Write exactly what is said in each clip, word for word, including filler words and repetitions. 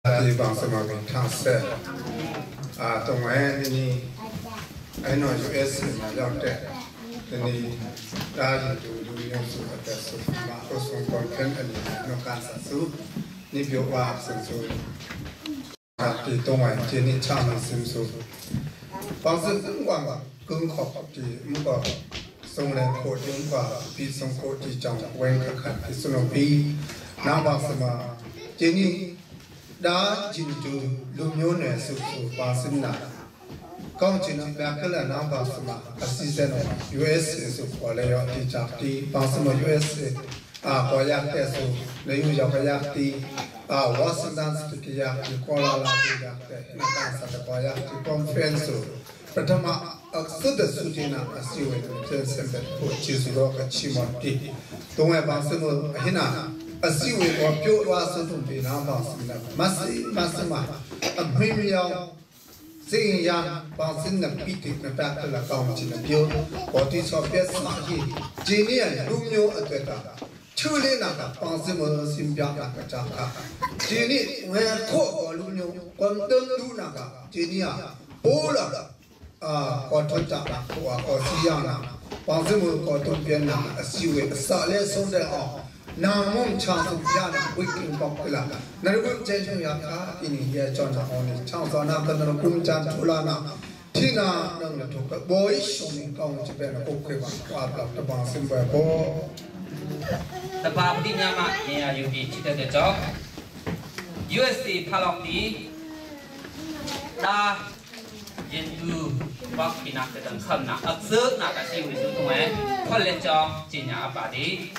地方什么给尝试啊，东岸呢，哎那就 S 嘛要带，你大家就就用手在手嘛，都送光片อันนี้นการสัตว์สู้นี่เบียวว่าสัตว์สู้啊，地东岸这里唱的新书，当时更广更好的，如果送来口音话，比送口的讲温可看，比送了比，哪怕什么，这里。đã chịu chú lưu nhớ này sự sự phát sinh nào, công trình là bé cái là năm phát sinh mà assistant U S sự qua lại ở thị trường thì phát sinh ở U S à qua nhà cái sự lấy u giao cái nhà thì à Washington cái nhà thì qua lại là cái nhà cái nó đang sản qua nhà thì conference pertama sudah sudah na asiwe itu sempat pun sudah kecil mati, tunggu phát sinh ở hina asiwe ko pyo wa sun thum pe na ba sin na masi masi ma a mwi mi yaw sin ya ba sin na pi ti na ta la kaung chin na pyo ko ti so pye sa hi ji ni ya lu myo atwet ta chu le na ka ba sin mo sin pya na ka cha ka ji ni we kho ko lu myo kon tung du na ka ji ni ya bo la a ko thot cha na ko ko si ya na ba sin mo ko tung pye na asiwe sa le song de a Namun chance jana wiking popular. Narugun jenjung yaka ini ya chana oni chance na kadang kum chan tulana. Tina nang na tuka boy showing kaung cipen ko keba wabla tabang simba bo. Tabang di nama ya yuki cita de jok. U S A palok di da yentu wak pinak kadang kham na aksuk na kasih wisu tuai. Kolej jok cinya apa di?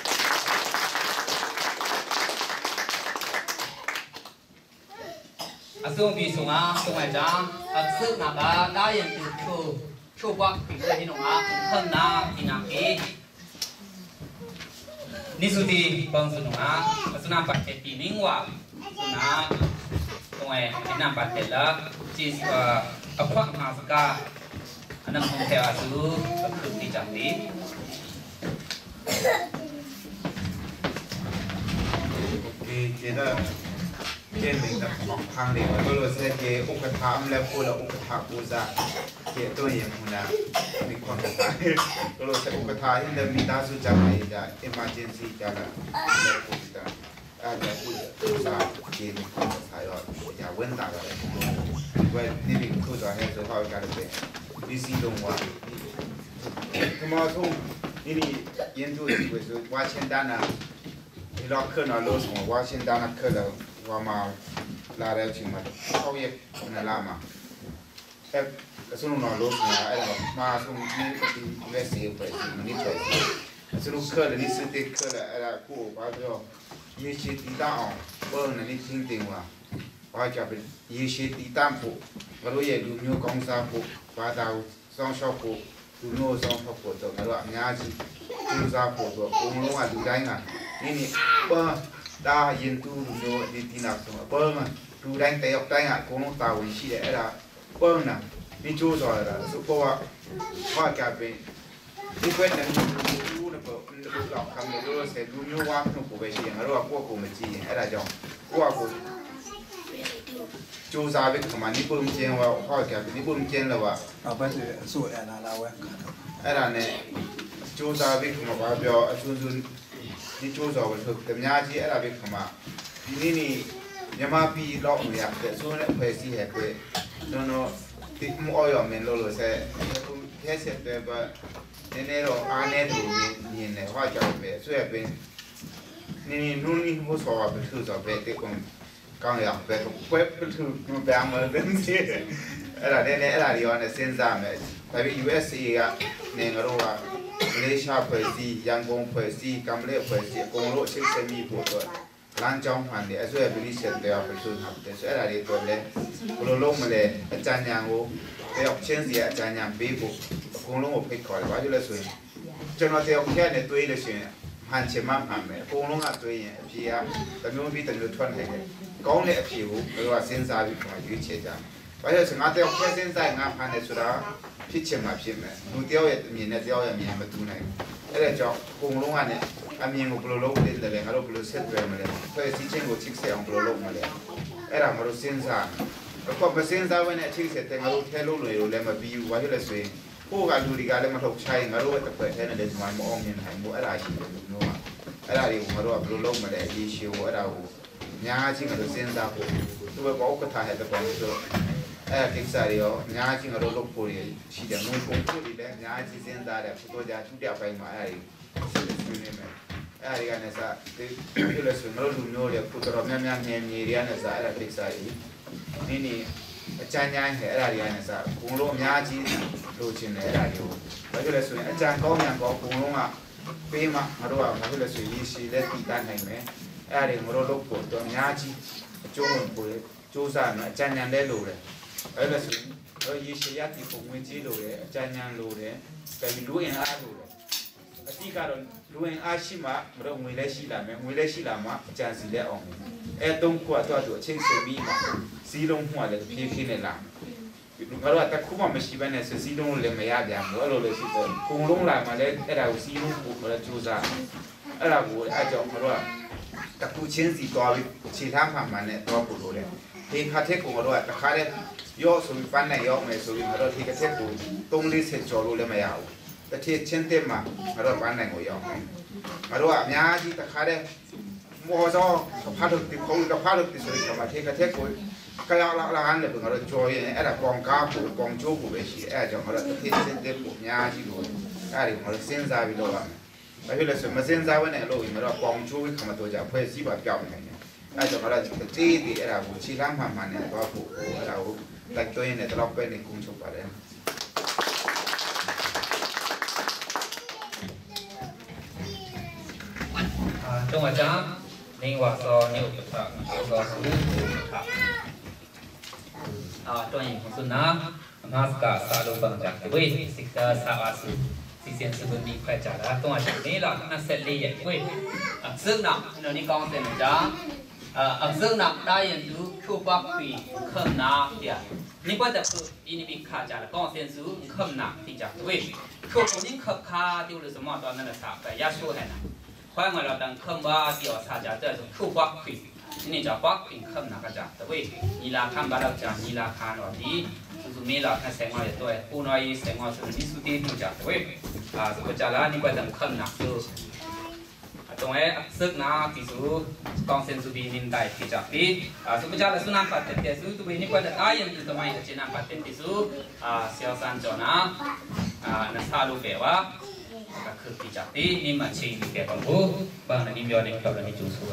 Asung bi sunga sungai jang aksuk naga da yang tu chu chu bak pikir ni nonga kham na inaki ni sudi bang sunga asuna pakai pining wa suna sungai ina pakai la cis apa masaka anak mungkin asu aksuk di jambi oke kitaเกณฑ์หนึ่งกับของทางเดียวก็รู้สึกเกี่ยวกับทำแล้วพูดแล้วอุปถาปูจะเกี่ยวตัวอย่างคนนั้นมีความกระต่ายก็รู้สึกอุปถาที่เดิมมีตาสุจาระจะ emergency จะละแล้วพูดจะอาจจะพูดจะเกณฑ์มีความกระต่ายว่าอย่าเว้นตาอะไรว่านี่เป็นคู่ต่อให้ตัวเขาการเป็นวิสีลงว่าคือมาทุ่งนี่นี่ยันดูสิว่าว่าเช่นด้านน่ะที่เราเคยนอนรู้สึกว่าเช่นด้านนั้นเคยเราว่ามาลาแล้วจริงมั้ยเขาเรียกนั่นล่ะมาแต่สุนุนรู้สึกว่าไอ้เรามาสุนนี่ที่เวสีไปสิมันนี่ไปสุนุเคยนี่สุดที่เคยไอ้เราคู่ว่าจะยี่สิบตีตามเบิ้งนั่นนี่ทิ้งทิ้งว่าว่าจะเป็นยี่สิบตีตามผู้ว่ารู้ยังดูมีกองซาผู้ว่าดาวสองชอบผู้ดูโน่สองชอบผู้ตัวนั่นว่างานจีดูซาผู้ตัวคงรู้ว่าดูได้ไงนี่นี่เบิ้งตาเย็นตู้ดูดีทีนักสมเปิ้งอ่ะดูแดงเตะออกได้อ่ะคงต้องตาวิชิเดะเปิ้งน่ะนี่จูซอยละสุกว่าว่าแกเป็นนี่เป็นนั่นดูนะเปิ้งดูหลอกคำนี้ดูเสร็จดูยูว่าหนูกูไปเชียงแล้วว่าพวกกูมาจีไอ้ละจงกูว่ากูจูซาไปขมันนี่เปิ้งเชียงว่าว่าแกเป็นนี่เปิ้งเชียงแล้วว่าเอาไปสิสู้แอนนาลาเว้ยไอ้ละเนี่ยจูซาไปขมันว่าเบียวชุนชุนนี่จูซาไปถึงแต่เนี้ยที่ไอ้ละไปขมันนี่นี่ยังมาปีล็อกเนี่ยแต่ส่วนเนี่ยเพย์ซีเหตุเพย์ส่วนโน้ติดมืออ้อยอ่ะมันโลโลเซ่แค่เสร็จแต่ว่าเนี่ยเราอันนี้ดูมีเนี่ยว่าจะเป็นส่วนเป็นนี่นี่นู่นนี่ผู้สอบเป็นคือสอบเป็นที่คนกลางอย่างเป็นเว็บเป็นคือดูแบบเหมือนเดิมที่อะไรเนี่ยเนี่ยอะไรที่ว่าเนี่ยเส้นสามเนี่ยแต่ว่า U S A อ่ะเนี่ยเราว่ามาเลเซียเพย์ซียังกงเพย์ซีกัมพูชาเพย์ซีกงโลเช็คเซมีผู้ตัวร้านจองผ่านเดี๋ยวช่วยบริษัทเดี๋ยวไปช่วยทำเดี๋ยวช่วยอะไรตัวเล่นพอลงมาเลยอาจารย์ยังโอ้ไปออกเช่นเสียอาจารย์ยังปีบุกคงลงออกไปขอเลยว่าจะเลยช่วยจนเราเที่ยวแค่ในตัวเลยช่วยหันเชื่อมั่นผ่านไหมคงลงอ่ะตัวเนี่ยพี่อ่ะแต่ไม่พี่แต่ดูทวนให้เลยก้องเนี่ยผิวหรือว่าเส้นสายผิวมาอยู่เฉยจังเพราะฉะนั้นงานเที่ยวแค่เส้นสายงานผ่านในสุดาพี่เชื่อมั่นพี่ไหมดูเที่ยวมีเนี่ยเที่ยวยังมีมาดูไหนไอ้เรื่องจอกคงลงอ่ะเนี่ยอามีงบโลโลกเล่นแต่เลยเราโลเซตไปมาเลยเพื่อที่เช่นกูชิคเสียงโลโลกมาเลยไอ้เรามาโลเซนซ่าแล้วก็มาเซนซ่าไว้เนี่ยชิคเสียแต่เราเทโลเลยเราเลยมาบิวไว้ที่เราสวยพวกการดูดีการเลยมาถกใช้เราว่าแต่เปิดแทนในเดือนธันวาคมอ้อมยังหายหมดไอ้เราชิมดูนัวไอ้เราดีมาโลโลโลกมาเลยดีชิวไอ้เราญาชิงเราเซนซ่าพวกตัวบอกก็ถ่ายแต่ก่อนตัวเออทิกซาริโอญาชิงเราโลกพูดชีเดียวนู้นคงพูดดีเลยญาชิเซนซ่าเลยตัวญาชุดเดียวไปมาไอ้အဲဒီကနေစားဒီလိုဆိုတော့လူမျိုးတွေခုတော်များများမြန်မြေတွေနဲ့စားအဲ့ဒါတိစားကြီးဒီနေ့အချမ်းချမ်းဟဲ့အဲ့ဒါတွေကနေစားဘုံလုံးအများကြီးလိုချင်တယ်အဲ့ဒါတွေကိုဘာဖြစ်လဲဆိုရင်အချမ်းကောင်းမြန်ကောင်းဘုံလုံးကပေးမှငါတို့ကဘာဖြစ်လဲဆိုရင်ရေရှည်လက်တည်တတ်နိုင်မယ်အဲ့ဒါတွေငါတို့လုပ်ဖို့တော့အများကြီးအကျိုးဝင်ပို့စူးစမ်းမယ်အချမ်းချမ်းလည်းလိုတယ်အဲ့ဒါဆိုရင်တော့ရေရှည်ရတည်ပုံဝင်ကြီးလိုတယ်အချမ်းချမ်းလိုတယ်ကြည့်လူရင်အားလိုတယ်အတိကတော့လူဝင်အားရှိမှမတော့ငွေလဲရှိလာမယ်ငွေလဲရှိလာမှအကြံစီလဲအောင်အဲတုံးခွတ်တော့သူအချင်းစီပြီးမှစီးလုံးမှလည်းဖြည်းဖြည်းနဲ့လာလူကတော့တခုမှမရှိဘဲနဲ့စီးလုံးလည်းမရပြန်ဘူးအဲ့လိုလည်းရှိတယ်ကုံလုံးလာမှလည်းအဲ့ဒါကိုစီးလုံးပို့လည်းကြိုးစားအဲ့ဒါကိုအဲ့ကြောင့်ကတော့တခုချင်းစီတော်ပြီးခြေထားမှမှနဲ့တော့ပို့လို့လေဒီခါတဲ့ကိုကတော့တခါတဲ့ရောဆိုပြီးပန်းနဲ့ရောမယ်ဆိုပြီးတော့ဒီကတဲ့ကိုသုံးလေးဆက်ကြော်လို့လည်းမရဘူးတတိချင်းတဲ့မှာငါတို့ပန်းနိုင်ကိုရောက်မယ်ငါတို့ကအများကြီးတခါတဲ့မောသောဖားတို့ဒီခေါင်းကဖားတို့ဒီဆိုရင်ကမထေကတဲ့ကိုကြောက်လာလာဟန်လည်းငါတို့ကြော်ရင်အဲ့ဒါပေါင်ကားဖို့ပေါင်ချိုးဖို့ပဲရှိအဲ့ဒါကြောင့်ငါတို့တတိချင်းတဲ့ကိုအများကြီးလို့အဲ့ဒီငါတို့စဉ်းစားပြီးတော့ပါဘာဖြစ်လဲဆိုမစဉ်းစားဘဲနဲ့လို့ငါတို့ပေါင်ချိုးပြီးခမတော်ကြဖွဲ့စည်းပါပြောင်းနေတယ်အဲ့ကြောင့်ငါတို့တတိဒီအဲ့ဒါကိုခြေလမ်းမှမှန်နဲ့တော့ဖို့အဲ့ဒါကိုလိုက်တွင်းနဲ့တော့ပဲနေကုန်းချုပ်ပါတယ်中华讲，另外说牛不差，有个是不差。啊，专业公司呢，马斯卡沙鲁邦讲，对，是个沙瓦斯，之前是不是你快讲的？中华讲没了，那是厉害，对。啊，是呢，那你刚才讲，啊，是呢，大人都口巴比很难的。你不得不，因为卡讲的刚才是很难的讲，对。口不能口卡就是什么到那个啥，在压缩还呢。快我เราตั้งคำว่าเกี่ยวกับจะจะคู่วักผิดนี่จะวักผิดคำนักจะแต่เว้ยนีลาคำบาเราจะนีลาคาหน่อยดีสุดมีลาคันแสงว่าตัวผู้น้อยแสงว่าสุดที่สุดที่ดูจะแต่เว้ยอ่าสุดจะละนี่ก็ตั้งคำนักดูตรงนี้ซึกนะที่สุดกองเซนสุดีนินได้ที่จะที่อ่าสุดจะละสุนันปัตเตที่สุดตัวนี้ก็จะได้ยังอยู่ตัวนี้จะนันปัตเตที่สุดอ่าเสียวสันจอนะอ่านักซาลูเบว่าก็คือที่จับที่นี่มาชิงแก่บางผู้บางนี่ย้อนในเกี่ยวกับในจุดสูง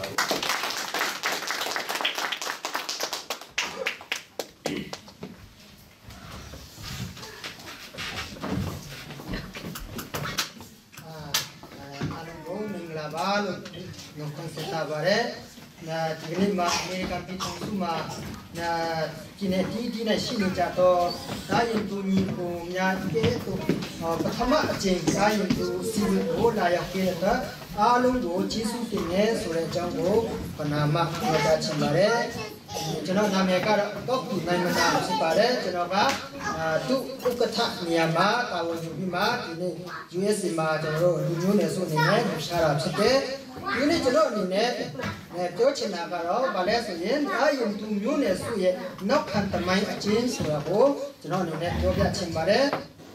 อาลุงโบมิงลาบาลุยงคอนเซตาบาร์นะที่นี่มาอเมริกันพิทองสุมานะที่นี่ที่ที่นี่ชิลิจัตโตได้ยินตัวนี้กูมีอะไรเกี่ยวกับปฐมจริงได้ยินตัวสิ่งโบราณเกี่ยวกับอาลุงโบจิสุติเนสุเรจังโบปนามาอาจารย์ชิมาเร่ကျွန်တော်နာမည်ကတော့ကုတ်နိုင်မနာဖြစ်ပါတယ်ကျွန်တော်ကသူဥက္ကဋ္ဌနေရာမှာတာဝန်ယူပြီးမှဒီနေ့ U S A မှာကျွန်တော်တို့လူမျိုးနယ်စုအနေနဲ့ရှာတာဖြစ်တယ်ဒီနေ့ကျွန်တော်အနေနဲ့ပြောချင်တာကတော့ဗာလဲဆိုရင်အာယုံသူမျိုးနယ်စုရဲ့နောက်ခံတမိုင်းအချင်းဆိုတာကိုကျွန်တော်အနေနဲ့ပြောပြချင်ပါတယ်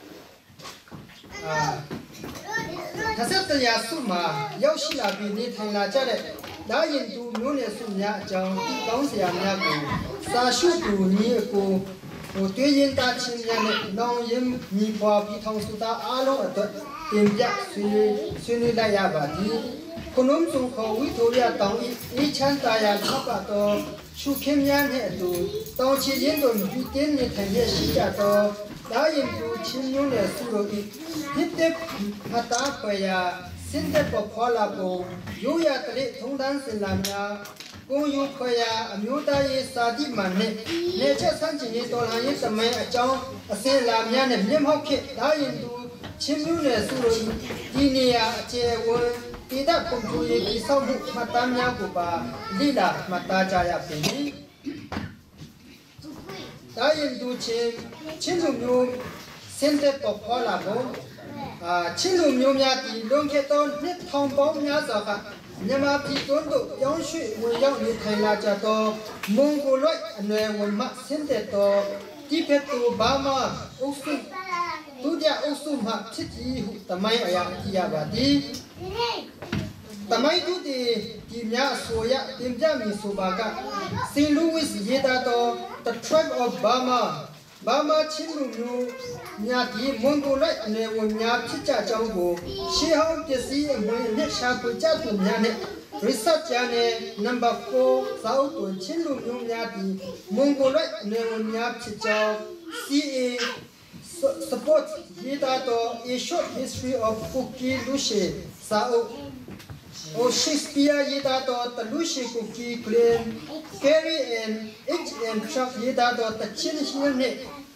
အာဒါဆက်တရားစုမှာရောက်ရှိလာပြီးနေထိုင်လာကြတဲ့ဒါရင်သူမျိုးနယ်စုများအကြောင်းဒီကောင်းစရာများကိုစာရှုသူညီအကိုဟိုတွေ့ရင်တာချင်းများနဲ့နောင်ရင်ညီပွားပြီးထောင်စုသားအားလုံးအတွက်တင်ပြဆွေးနွေးဆွေးနွေးလိုက်ရပါသည်ခုနုံစုခေါ်ဝိထိုရတောင်းဤချမ်းသာရာထောက်ကတော့ရှုခင်းများနဲ့အတူတောင်းချင်ရင်တို့ဒီတင်းနေထိုင်ရရှိကြတော့ဒါရင်သူချင်းမျိုးနယ်စုတို့ဤဟစ်တဲ့မတားခွေရာစင်တဲ့ပေါ်ခေါ်လာဖို့ရိုးရတဲ့ထုံတန်းစင်လာများကိုယူခွေရာအမျိုးသားရေးစာတိမှန်နဲ့နေချက်ဆန်းကျင်ရေးတော်လှန်ရေးသမိုင်းအကြောင်းအစင်လာများနဲ့မျက်မှောက်ဖြစ်ဒါရင်သူချင်းမျိုးနယ်စုတို့ဒီနေရာအခြေဝန်တိဒပုံသူရေးဒီဆောင်မှုမှတ်တမ်းများကိုပါလိလာမှတ်သားကြရပြီဒါရင်သူချင်းချင်းမျိုးစင်တဲ့ပေါ်ခေါ်လာဖို့ချင်းလူမျိုးများဒီလွန်ခဲ့သောနှစ်ထောင်ပေါင်းများစွာကမြန်မာပြည်တွင်းသို့ပြောင်းရွှေ့ဝင်ရောက်နေထိုင်လာကြသောမွန်ဂိုလိုက်အနွယ်ဝင်မှဆင်းသက်သောတိဘက်တိုဘာမာအုပ်စုဒုတိယအုပ်စုမှဖြစ်သည်ဟုတမိုင်းအရာသိရပါသည်တမိုင်းသူဒီဒီများဆိုရတင်ပြမည်ဆိုပါကစင်လူဝစ်ရေးသားသော The Tribe of Burma ဘာမာချင်းလူမျိုးများဒီမွန်ဂိုလိုက်အနေဝင်များဖြစ်ကြကြောင်းကိုရှေးဟောင်းပစ္စည်းအမွေအနှစ်ရှာဖွေကြသူများနဲ့ researcher နဲ့ number four စာအုပ်တွင်ချင်းလူမျိုးများဒီမွန်ဂိုလိုက်အနေဝင်များဖြစ်ကြောင်း C A support ရေးသားသော A Short History of Kuki Lushi စာအုပ် O Shakespeare ရေးသားသော The Lushi Kuki Claim Carry and H M Chuck ရေးသားသော The Chin Hill နဲ့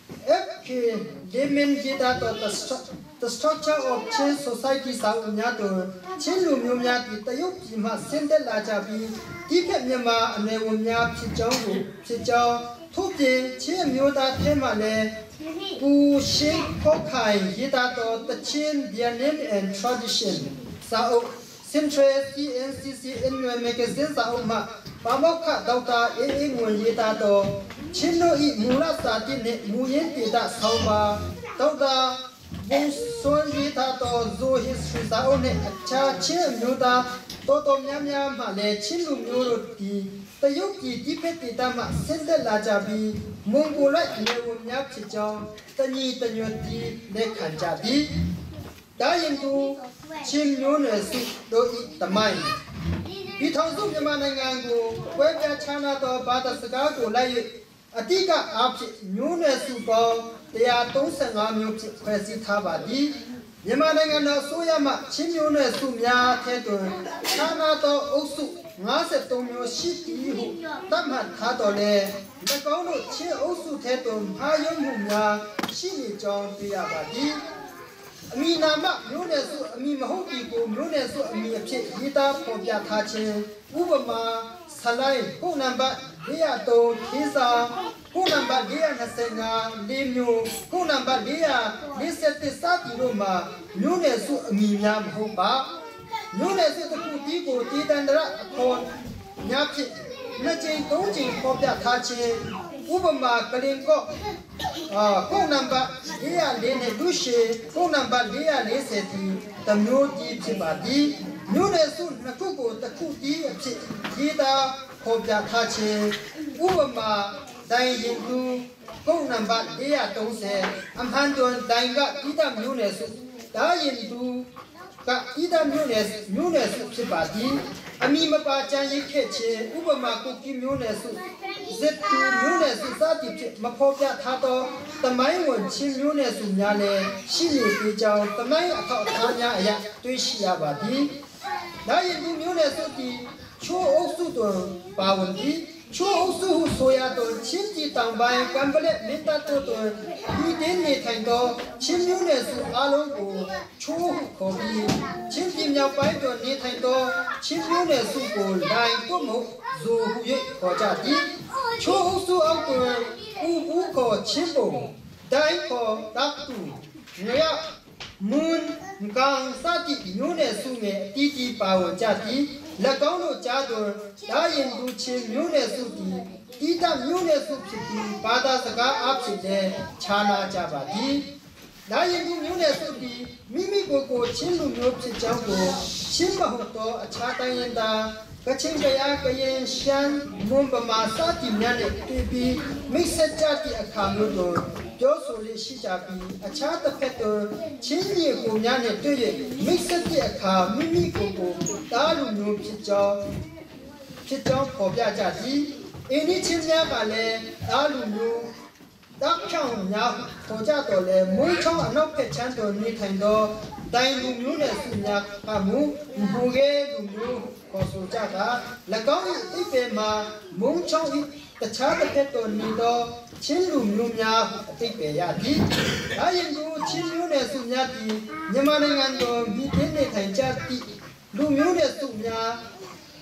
F K Lemon ရေးသားသော The Structure of Chin Society စာအုပ်များတွင်ချင်းလူမျိုးများသည်တရုတ်ပြည်မှဆင်းသက်လာကြပြီးဒီကက်မြန်မာအနေဝင်များဖြစ်ကြောင်းကိုဖြစ်ကြောင်းထို့ပြင်ချင်းမျိုးသားထဲမှလည်းပူရှိဖောက်ခိုင်ရေးသားသော The Chin Their Name and Tradition စာအုပ်Central C N C C Annual Magazine စာအုပ်မှပါမောက္ခဒေါက်တာအေးအေးငွန်ရေးသားသောချင်းတို့၏မူလစာတိနှင့်မူရင်းဒေတာဆောင်းပါဒေါက်တာဘုံစွန်ရေးသားသော Zo History စာအုပ်နှင့်အခြားချင်းမျိုးသားတော်တော်များများမှလည်းချင်းလူမျိုးတို့ဒီတရုတ်ပြည်တိဘက်ဒေတာမှဆင်းသက်လာကြပြီးမွန်ဂိုလိုက်အနေဝင်များဖြစ်ကြောင်းတညီတညွတ်ဒီလက်ခံကြသည်ဒါရင်သူချင်းမျိုးနွယ်စုတို့၏တမိုင်းဒီထောင်စုမြန်မာနိုင်ငံကိုပွဲပြချမ်းသာသောဘာသာစကားကိုလိုက်၍အတိကအားဖြင့်မျိုးနွယ်စုပေါင်းone hundred thirty-fiveမျိုးဖြင့်ဖွဲ့စည်းထားပါသည်မြန်မာနိုင်ငံတော်အစိုးရမှချင်းမျိုးနွယ်စုများထဲတွင်ချမ်းသာသောအုပ်စုfifty-threeမျိုးရှိသည်ဟုသတ်မှတ်ထားတော်လဲ၎င်းတို့ချင်းအုပ်စုထဲတွင်မှားယွင်းမှုများရှိနေကြောင်းသိရပါသည်အမီနာမမျိုးနွယ်စုအမီမဟုတ်ဒီကိုမျိုးနွယ်စုအမီအဖြစ်ရေးသားဖော်ပြထားခြင်းဥပမာဆလိုင်းခုနံပါတ်four oh threeခေစာခုနံပါတ်four twenty-fiveလေးမျိုးခုနံပါတ်four forty-oneစသည်တို့မှာမျိုးနွယ်စုအမီများမဟုတ်ပါမျိုးနွယ်စုတစ်ခုဒီကိုတည်တံတရအခေါ်များဖြင့်နှစ်ကြိမ်သုံးကြိမ်ဖော်ပြထားခြင်းဥပမာကလင်ကောအာခုနံပါတ်four oh fourနဲ့လူရှိခုနံပါတ်four fortyဒီတမျိုးကြီးဖြစ်ပါသည်မျိုးနွယ်စုနှစ်ခုကိုတစ်ခုတည်းအဖြစ်ရေးသားဖော်ပြထားခြင်းဥပမာဒိုင်ရင်သူခုနံပါတ်four thirtyအမှန်တွင်ဒိုင်ကဣဒမျိုးနွယ်စုဒါရင်သူကဣဒမျိုးနွယ်မျိုးနွယ်စုဖြစ်ပါသည်အမီမပါကြံရိတ်ခဲ့ခြင်းဥပမာကုကီမျိုးနွယ်စုဇက်တူမျိုးနွယ်စုစသည်ဖြင့်မဖော်ပြထားသောတမိုင်းဝင်ချင်းမျိုးနွယ်စုများလည်းရှိနေသေးကြောင်းတမိုင်းအထောက်အထားများအရတွေ့ရှိရပါသည်ဒါရင်ဒီမျိုးနွယ်စုသည်ချိုးအုပ်စုတွင်ပါဝင်သည်ချိုးအုပ်စုဟုဆိုရသောချင်းပြည်တောင်ပိုင်းကံပလက်မင်းတပ်တို့တွင်ဒီတင်းနေထိုင်သောချင်းမျိုးနွယ်စုအလုံးကိုချိုးဟုခေါ်ပြီးချင်းပြည်မြောက်ပိုင်းတွင်နေထိုင်သောချင်းမျိုးနွယ်စုကိုလိုင်တို့မှုဇိုဟု၍ခေါ်ကြသည်ချိုးအုပ်စုအောက်တွင်ဥပုခေါ်ချင်းပုံဒိုင်ခေါ်တပ်တူညရမွန်ကောင်စတိမျိုးနွယ်စုနဲ့အတီးတီးပါဝင်ကြသည်၎င်းတို့ကြားတွင်ဒါရင်သူချင်းမျိုးနွယ်စုသည်ဣဒမျိုးနွယ်စုဖြစ်ပြီးဘာသာစကားအဖြစ်နဲ့ခြားနာကြပါသည်ဒါရင်သူမျိုးနွယ်စုသည်မိမိကိုယ်ကိုချင်းလူမျိုးဖြစ်ကြောင်းကိုချင်းမဟုတ်သောအခြားတိုင်းရင်းသားကချင်ကရကရင်ရှမ်းမွန်ဗမာစသည်များနဲ့တွေ့ပြီးမိတ်ဆက်ကြသည့်အခါမျိုးတွင်ပြောဆိုလေးရှိကြပြီးအခြားတစ်ဖက်တွင်ချင်းမြေကိုများနဲ့တွေ့၍မိတ်ဆက်သည့်အခါမိမိကိုယ်ကိုတားလူမျိုးဖြစ်ကြောင်းဖြစ်ကြောင်းဖော်ပြကြသည်အင်းဒီချင်းများကလည်းတားလူမျိုးတောက်ချောင်းများပေါ်ကြတော့လေမွေးချောင်းအနောက်ဖက်ချမ်းတော်နေထိုင်သောတိုင်လူမျိုးနဲ့စုများကမူမူရဲလူမျိုးပေါ်ဆိုကြတာ၎င်း၏အိပေမှာမုံချောင်း၏တခြားတစ်ဖက်တော်နေသောချင်းလူမျိုးများအသိပေရသည်။ဒါရင်ကိုချင်းမျိုးနဲ့စုများသည်မြန်မာနိုင်ငံတော်ပြည်တွင်းနေထိုင်ကြသည့်လူမျိုးနဲ့စုများ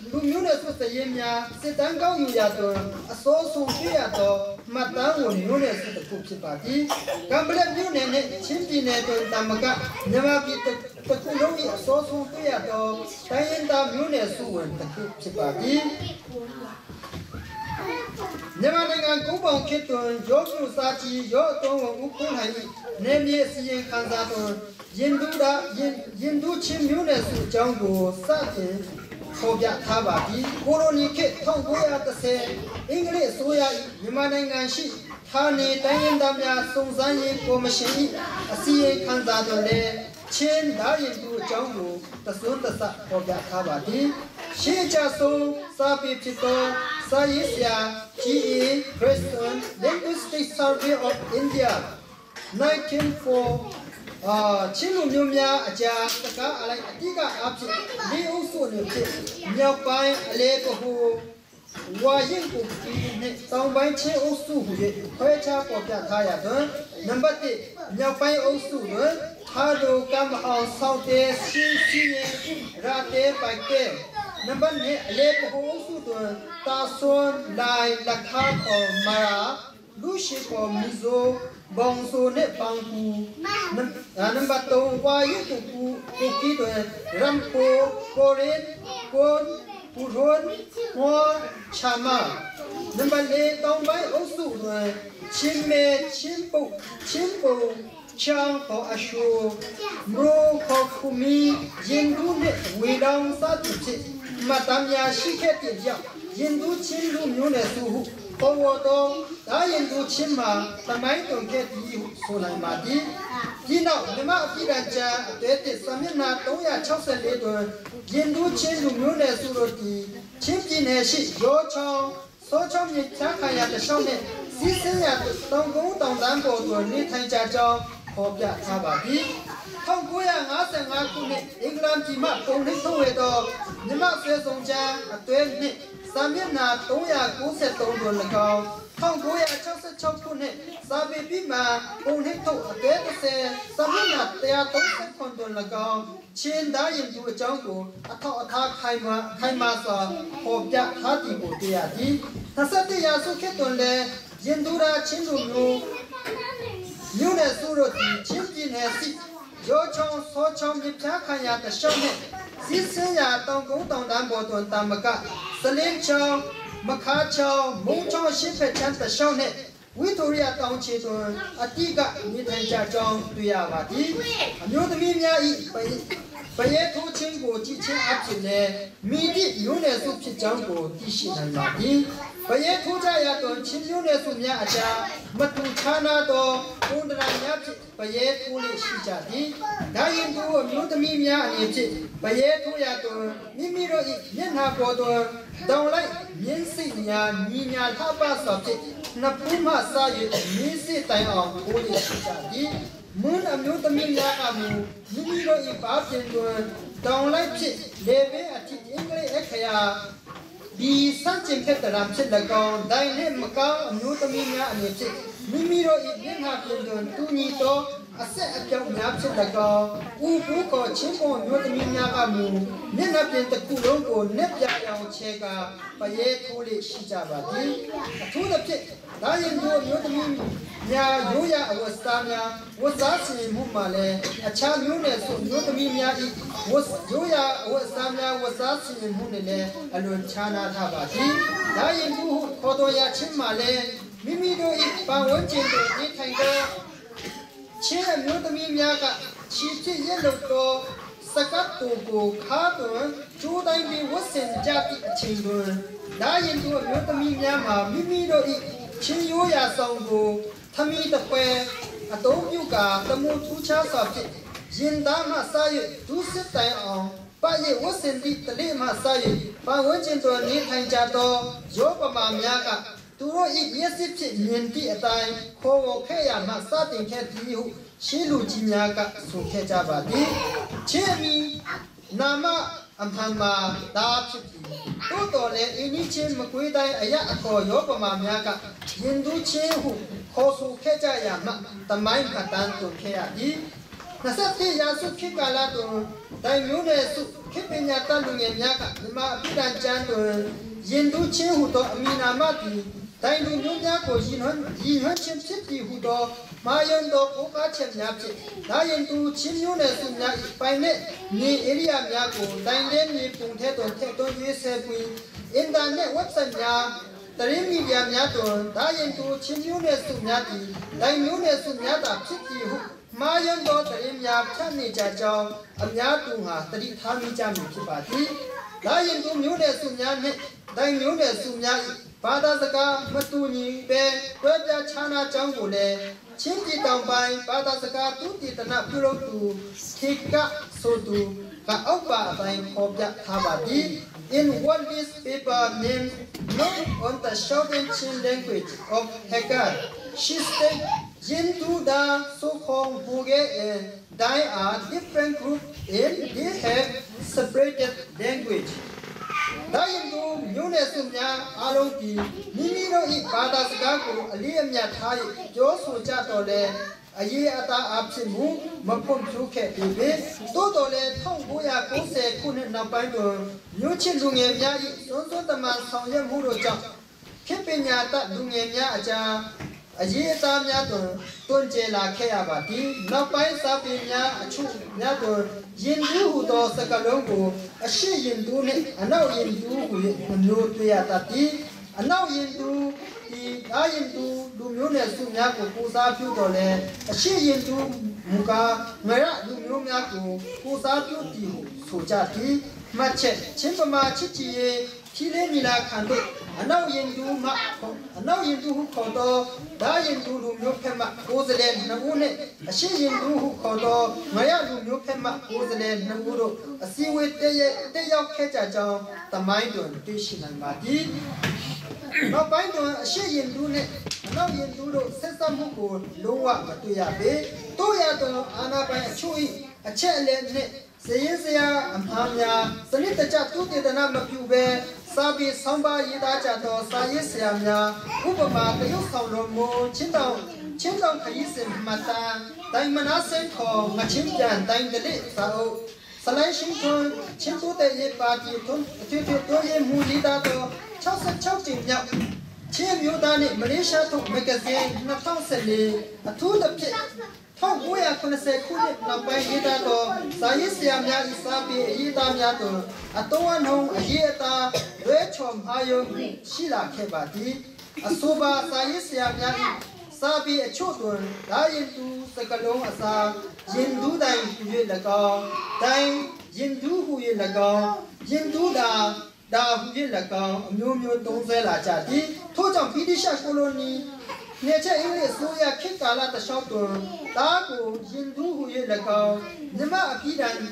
လူမျိုးနဲ့ဆိုစရင်များစစ်တမ်းကောင်းယူရတော့အစိုးဆုံးပြရတော့မှတ်တမ်းဝင်မျိုးနဲ့ဆိုတခုဖြစ်ပါသည်ကံပလက်မျိုးနဲ့ချင်းပြည်နယ်တွင်တမကမြန်မာပြည်တစ်ခုလုံး၏အစိုးဆုံးပြရတော့တိုင်းရင်းသားမျိုးနဲ့ဆိုဝင်တခုဖြစ်ပါသည်မြန်မာနိုင်ငံကုန်းပေါင်ခေတ်တွင်ရောစုစာချီရောအတော်ကိုဥခုံးနိုင်နေမြေစီရင်ခံစားတော်ရင်ဒူရာရင်ရင်ဒူချင်းမျိုးနဲ့ဆိုအကြောင်းကိုစတင်ဖော်ပြထားပါသည်ကိုလိုနီခေတ်၁၉၁၀အင်္ဂလိပ်အစိုးရမြန်မာနိုင်ငံရှိဌာနေတိုင်းရင်းသားများစုံစမ်းရေးကော်မရှင်၏အစည်းအဝေးခံစားတော်လည်းချင်းဒါရင်ဒူအကြောင်းကိုတစွန်းတစဖော်ပြထားပါသည်ရှေးကြဆုံးစာပေဖြစ်သောစာရေးဆရာ G A Preston Linguistic Survey of India nineteen oh four အာချင်းလူမျိုးများအကြာတကားအလိုက်အတိကအဖြစ်လေးအုပ်စုအနေဖြင့်မြောက်ပိုင်းအလဲကဟိုဝါရင်ကိုဒီနဲ့တောင်ပိုင်းချင်းအုပ်စုဟူ၍ခွဲခြားပေါ်ပြထားရသောနံပါတ်တစ်မြောက်ပိုင်းအုပ်စုတွင်ဟာဒိုကမ်အောင်ဆောက်တဲ့စီစီရာတေပိုက်တဲ့နံပါတ်နှစ်အလဲကဟိုအုပ်စုတွင်တာဆွန်လိုက်လက်ခါပေါ်မာရာလူရှိပေါ်မီဇိုဘောင်ဆိုနဲ့ပန်ကူနံပါတ်သုံးဝါရုပ်ကူကူကီတွေရမ်ကိုကိုရင်ကွန်ပူရွန်ဟောချာမာနံပါတ်လေးတောင်ပိုင်းအုပ်စုတွင်ချင်းမဲချင်းပုတ်ချင်းပုတ်ချောင်းခေါ်အရှူမရိုခေါ်ဖူမီရင်ဒူနဲ့ဝေလောင်စားသူဖြစ်မတမ်းများရှိခဲ့တဲ့ကြောင့်ရင်ဒူချင်းလူမျိုးနဲ့သူဟုပေါ်ဝတော်ဒါရင်ဒူချင်းမှာတမိုင်းတုံခဲ့ပြီးဆိုနိုင်ပါသည်ဒီနောက်မြမအပြည့်အကျန်အတဲတစ်စမျက်နှာ၃၆၄တွင်ရင်ဒူချင်းလူမျိုးနဲ့သူတို့ဒီချင်းပြည်နယ်ရှိရောချောင်းစောချောင်းမြေချမ်းခါရတရှောင်းနဲ့စီးစင်းရတောင်ကုန်းတောင်တန်းပေါ်တွင်နေထိုင်ကြကြောင်းဖော်ပြထားပါသည်၁၉၅၅ခုနှစ်အင်္ဂလန်ပြည်မှပုံနှိပ်ထုတ်ဝေသောမြမဆွေဆောင်ချမ်းအတွဲနှစ်စာမျက်နှာ၃၉၃တွင်၎င်း၁၉၆၆ခုနှစ်စာပေပြီးမှပုံနှိပ်ထုတ်အတွဲတစ်ဆယ်စာမျက်နှာ၁၃၇တွင်၎င်းချင်းသားရင်သူအကြောင်းကိုအထောက်အထားခိုင်မာခိုင်မာစွာဖော်ပြထားသည်ကိုတွေ့ရသည်၂၁ရာစုခေတ်တွင်လည်းရင်သူရာချင်းလူမျိုးမြို့နယ်စုတို့သည်ချင်းပြည်နယ်စီရောချောင်းစောချောင်းမြပြခါရတရှောင်းနဲ့စီးစင်းရတောင်ကုန်းတောင်တန်းပေါ်တွင်တာမကစလင်းချောင်းမခါချောင်းမုံချောင်းရှိဖက်ချမ်းတရှောင်းနဲ့ဝီတိုရီယာတောင်ချေတွင်အတိကနေထိုင်ကြကြောင်းတွေ့ရပါသည်အမျိုးသမီးများ၏ပရဲထိုးချင်းကိုကြည့်ချင်းအဖြစ်နဲ့မိတိမျိုးနယ်စုဖြစ်ကြောင်းကိုသိရှိနိုင်ပါသည်ပရဲထိုးကြရတော့ချင်းမျိုးနယ်စုများအကြားမတူခြားနာသောပုံဒရာများဖြစ်ပရဲထိုးလေးရှိကြသည်ဒါရင်တို့အမျိုးသမီးများအနေဖြင့်ပရဲထိုးရတော့မိမိတို့၏မျက်နှာပေါ်တွင်တောင်လိုက်မြင်းစိတ်များညီညာလှပစွာဖြင့်နှစ်ဖူးမှစ၍မြင်းစိတ်တိုင်အောင်ထိုးလေးရှိကြသည်မွန်းအမျိုးသမီးများကမူမိမိတို့၏ဘာပြင်တွင်တောင်လိုက်ဖြစ်လေပင်အထိအင်္ဂလိပ်အခရာဒီစန့်ကျင်ဖြစ်တဲ့ရဖြစ်၎င်းဒိုင်နဲ့မကောင်းအမျိုးသမီးများအနေဖြင့်မိမိတို့၏မျက်နှာပြင်တွင်တူညီသောအဆက်အပြောင်းများဖြစ်၎င်းဥပုကောချင်းပေါ်အမျိုးသမီးများကမူမျက်နှာပြင်တစ်ခုလုံးကိုနက်ပြအောင်ချဲကပရဲထိုးလေးရှိကြပါသည်အထူးသဖြင့်ဒါရင်တို့အမျိုးသမီးများရိုးရအဝတ်စားများဝတ်စားစီမှုမှလည်းအခြားမျိုးနယ်ဆိုမျိုးသမီးများဤဝတ်ရိုးရအဝတ်စားများဝတ်စားစီမှုနဲ့လည်းအလွန်ခြားနာထားပါသည်ဒါရင်တို့ခေါ်တော်ရချင်းမှလည်းမိမိတို့ဤပတ်ဝန်းကျင်တွင်နေထိုင်သောချင်းအမျိုးသမီးများကချီဖြစ်ရလို့တော့စကတ်တူကိုခါတွင်ကျိုးတိုင်းပြီးဝတ်ဆင်ကြသည့်အချိန်တွင်ဒါရင်တို့အမျိုးသမီးများမှာမိမိတို့ဤချင်းရိုးရာဆောင်ကိုသမီတပွဲအတုံးပြုကာတမှုထူးခြားစွာဖြင့်ရင်သားမှစ၍ဒုစစ်တိုင်အောင်ပရဲ့ဝတ်စင်သည့်တလေးမှစ၍ပဝန်းကျင်တွင်နေထိုင်ကြသောရောပမာများကသူတို့၏မျက်စိဖြင့်မြင်သည့်အတိုင်းခေါ်ဝေါ်ခဲ့ရမှစတင်ခဲ့သည်ဟုရှေးလူကြီးများကဆိုခဲ့ကြပါသည်ချင်းမီနာမအမှန်မှာဒါဖြစ်သည်တိုးတော်လည်းအင်းကြီးချင်းမကွေးတိုင်းအရာအခေါ်ရောပမာများကရင်သူချင်းဟုခေါ်ဆိုခဲ့ကြရမှတမိုင်းကတန်းတို့ခဲ့ရသည်那些天也是去干了都，但有的是去别人家路人家个，你妈必然讲的，印度前后头米那么的，但路人家个印很印很前前的后头，马印度国家前面的，那印度前有的是人一百年，你 area 面个，但连你碰太多太多有些不，现在呢我怎样？但是米面面多，那印度前有的是人的，但有的是人的前的后。马云多特里面看你家教，俺家东哈特里他们家没去巴蒂，那印度牛的苏面呢，但牛的苏面，巴达这个么多年呗，国家查那讲过来，前几当班巴达这个土地的那不老多，提个速度，个欧巴班后边他巴蒂。In what this paper named Note on the Shawnee language of Hagar, she said, Hindu the so-called Buge and Dai are different groups and they have separated language. Dai Hindu, Yunesumya, Aloki, Nimino i Padasgaku, Aliamya Thai, Josu Jatole, a year at Absimu, Mapum Tuke, Totole, Tonguya, Kose, Kunin Nabango, Nuchin Lungemia, Sonso the man, Songyam Huroja, Kipinata, Lungemia, a year Tamyato, Tonjela Keabati, Napai Sapinya, a Chu Nato, Yindu, Sakalongo, a she Yindu, and now Yindu, who knew Tuyatati, and now Yindu. I into Lumune Sumiaku, Kusa Putole, a she into Muka, Mera Lumiaku, Kusa Puti, Sujati, Mache, Chimpama Chichi, Kilemina Kando, and now into Ma, and now into Kodo, die into Lumupema, Ozelen, Nagune, a she into Kodo, Maya Lumupema, Ozelen, Naguro, a sea with Deya Keja, the mind on Tishin and Madi. Now, by the she in Dune, now in Dudo, Sesamuko, Loa, Matuyabe, Toyato, Anna by a Chui, a Chelen, Sayezia, Amhamia, Salita Jatu did the number of Pube, Sabi, Samba, Yidajato, Sayesiamia, Ubama, the Yukolomo, Chindon, Chindon Kaisim, Mata, Diamanasen, Ko, Machimjan, Dime the Lit, Sao, Salashington, Chinto de Party, Tutoye Mulidato. Chelsea Chelsea now. Tim you done it, Malaysia took magazine, not constantly. A two the pit. Tom boy, I can say, couldn't not buy Yidato, Sayisiamia Isabi, Yidamiato, a don't know a year, Rachel Hayo, Sheila Kebati, a soba Sayisiamia, Sabi a children, dying to Sakalong Asa, Yindu dying who you let go, dying Yindu who you let go, Yindu da. Da who you let go, Mumu don't say la jati, told on Pidisha colony, nature English, Soya Kikala the shop door, Dago, Yindu who you let go, Nema Pidan,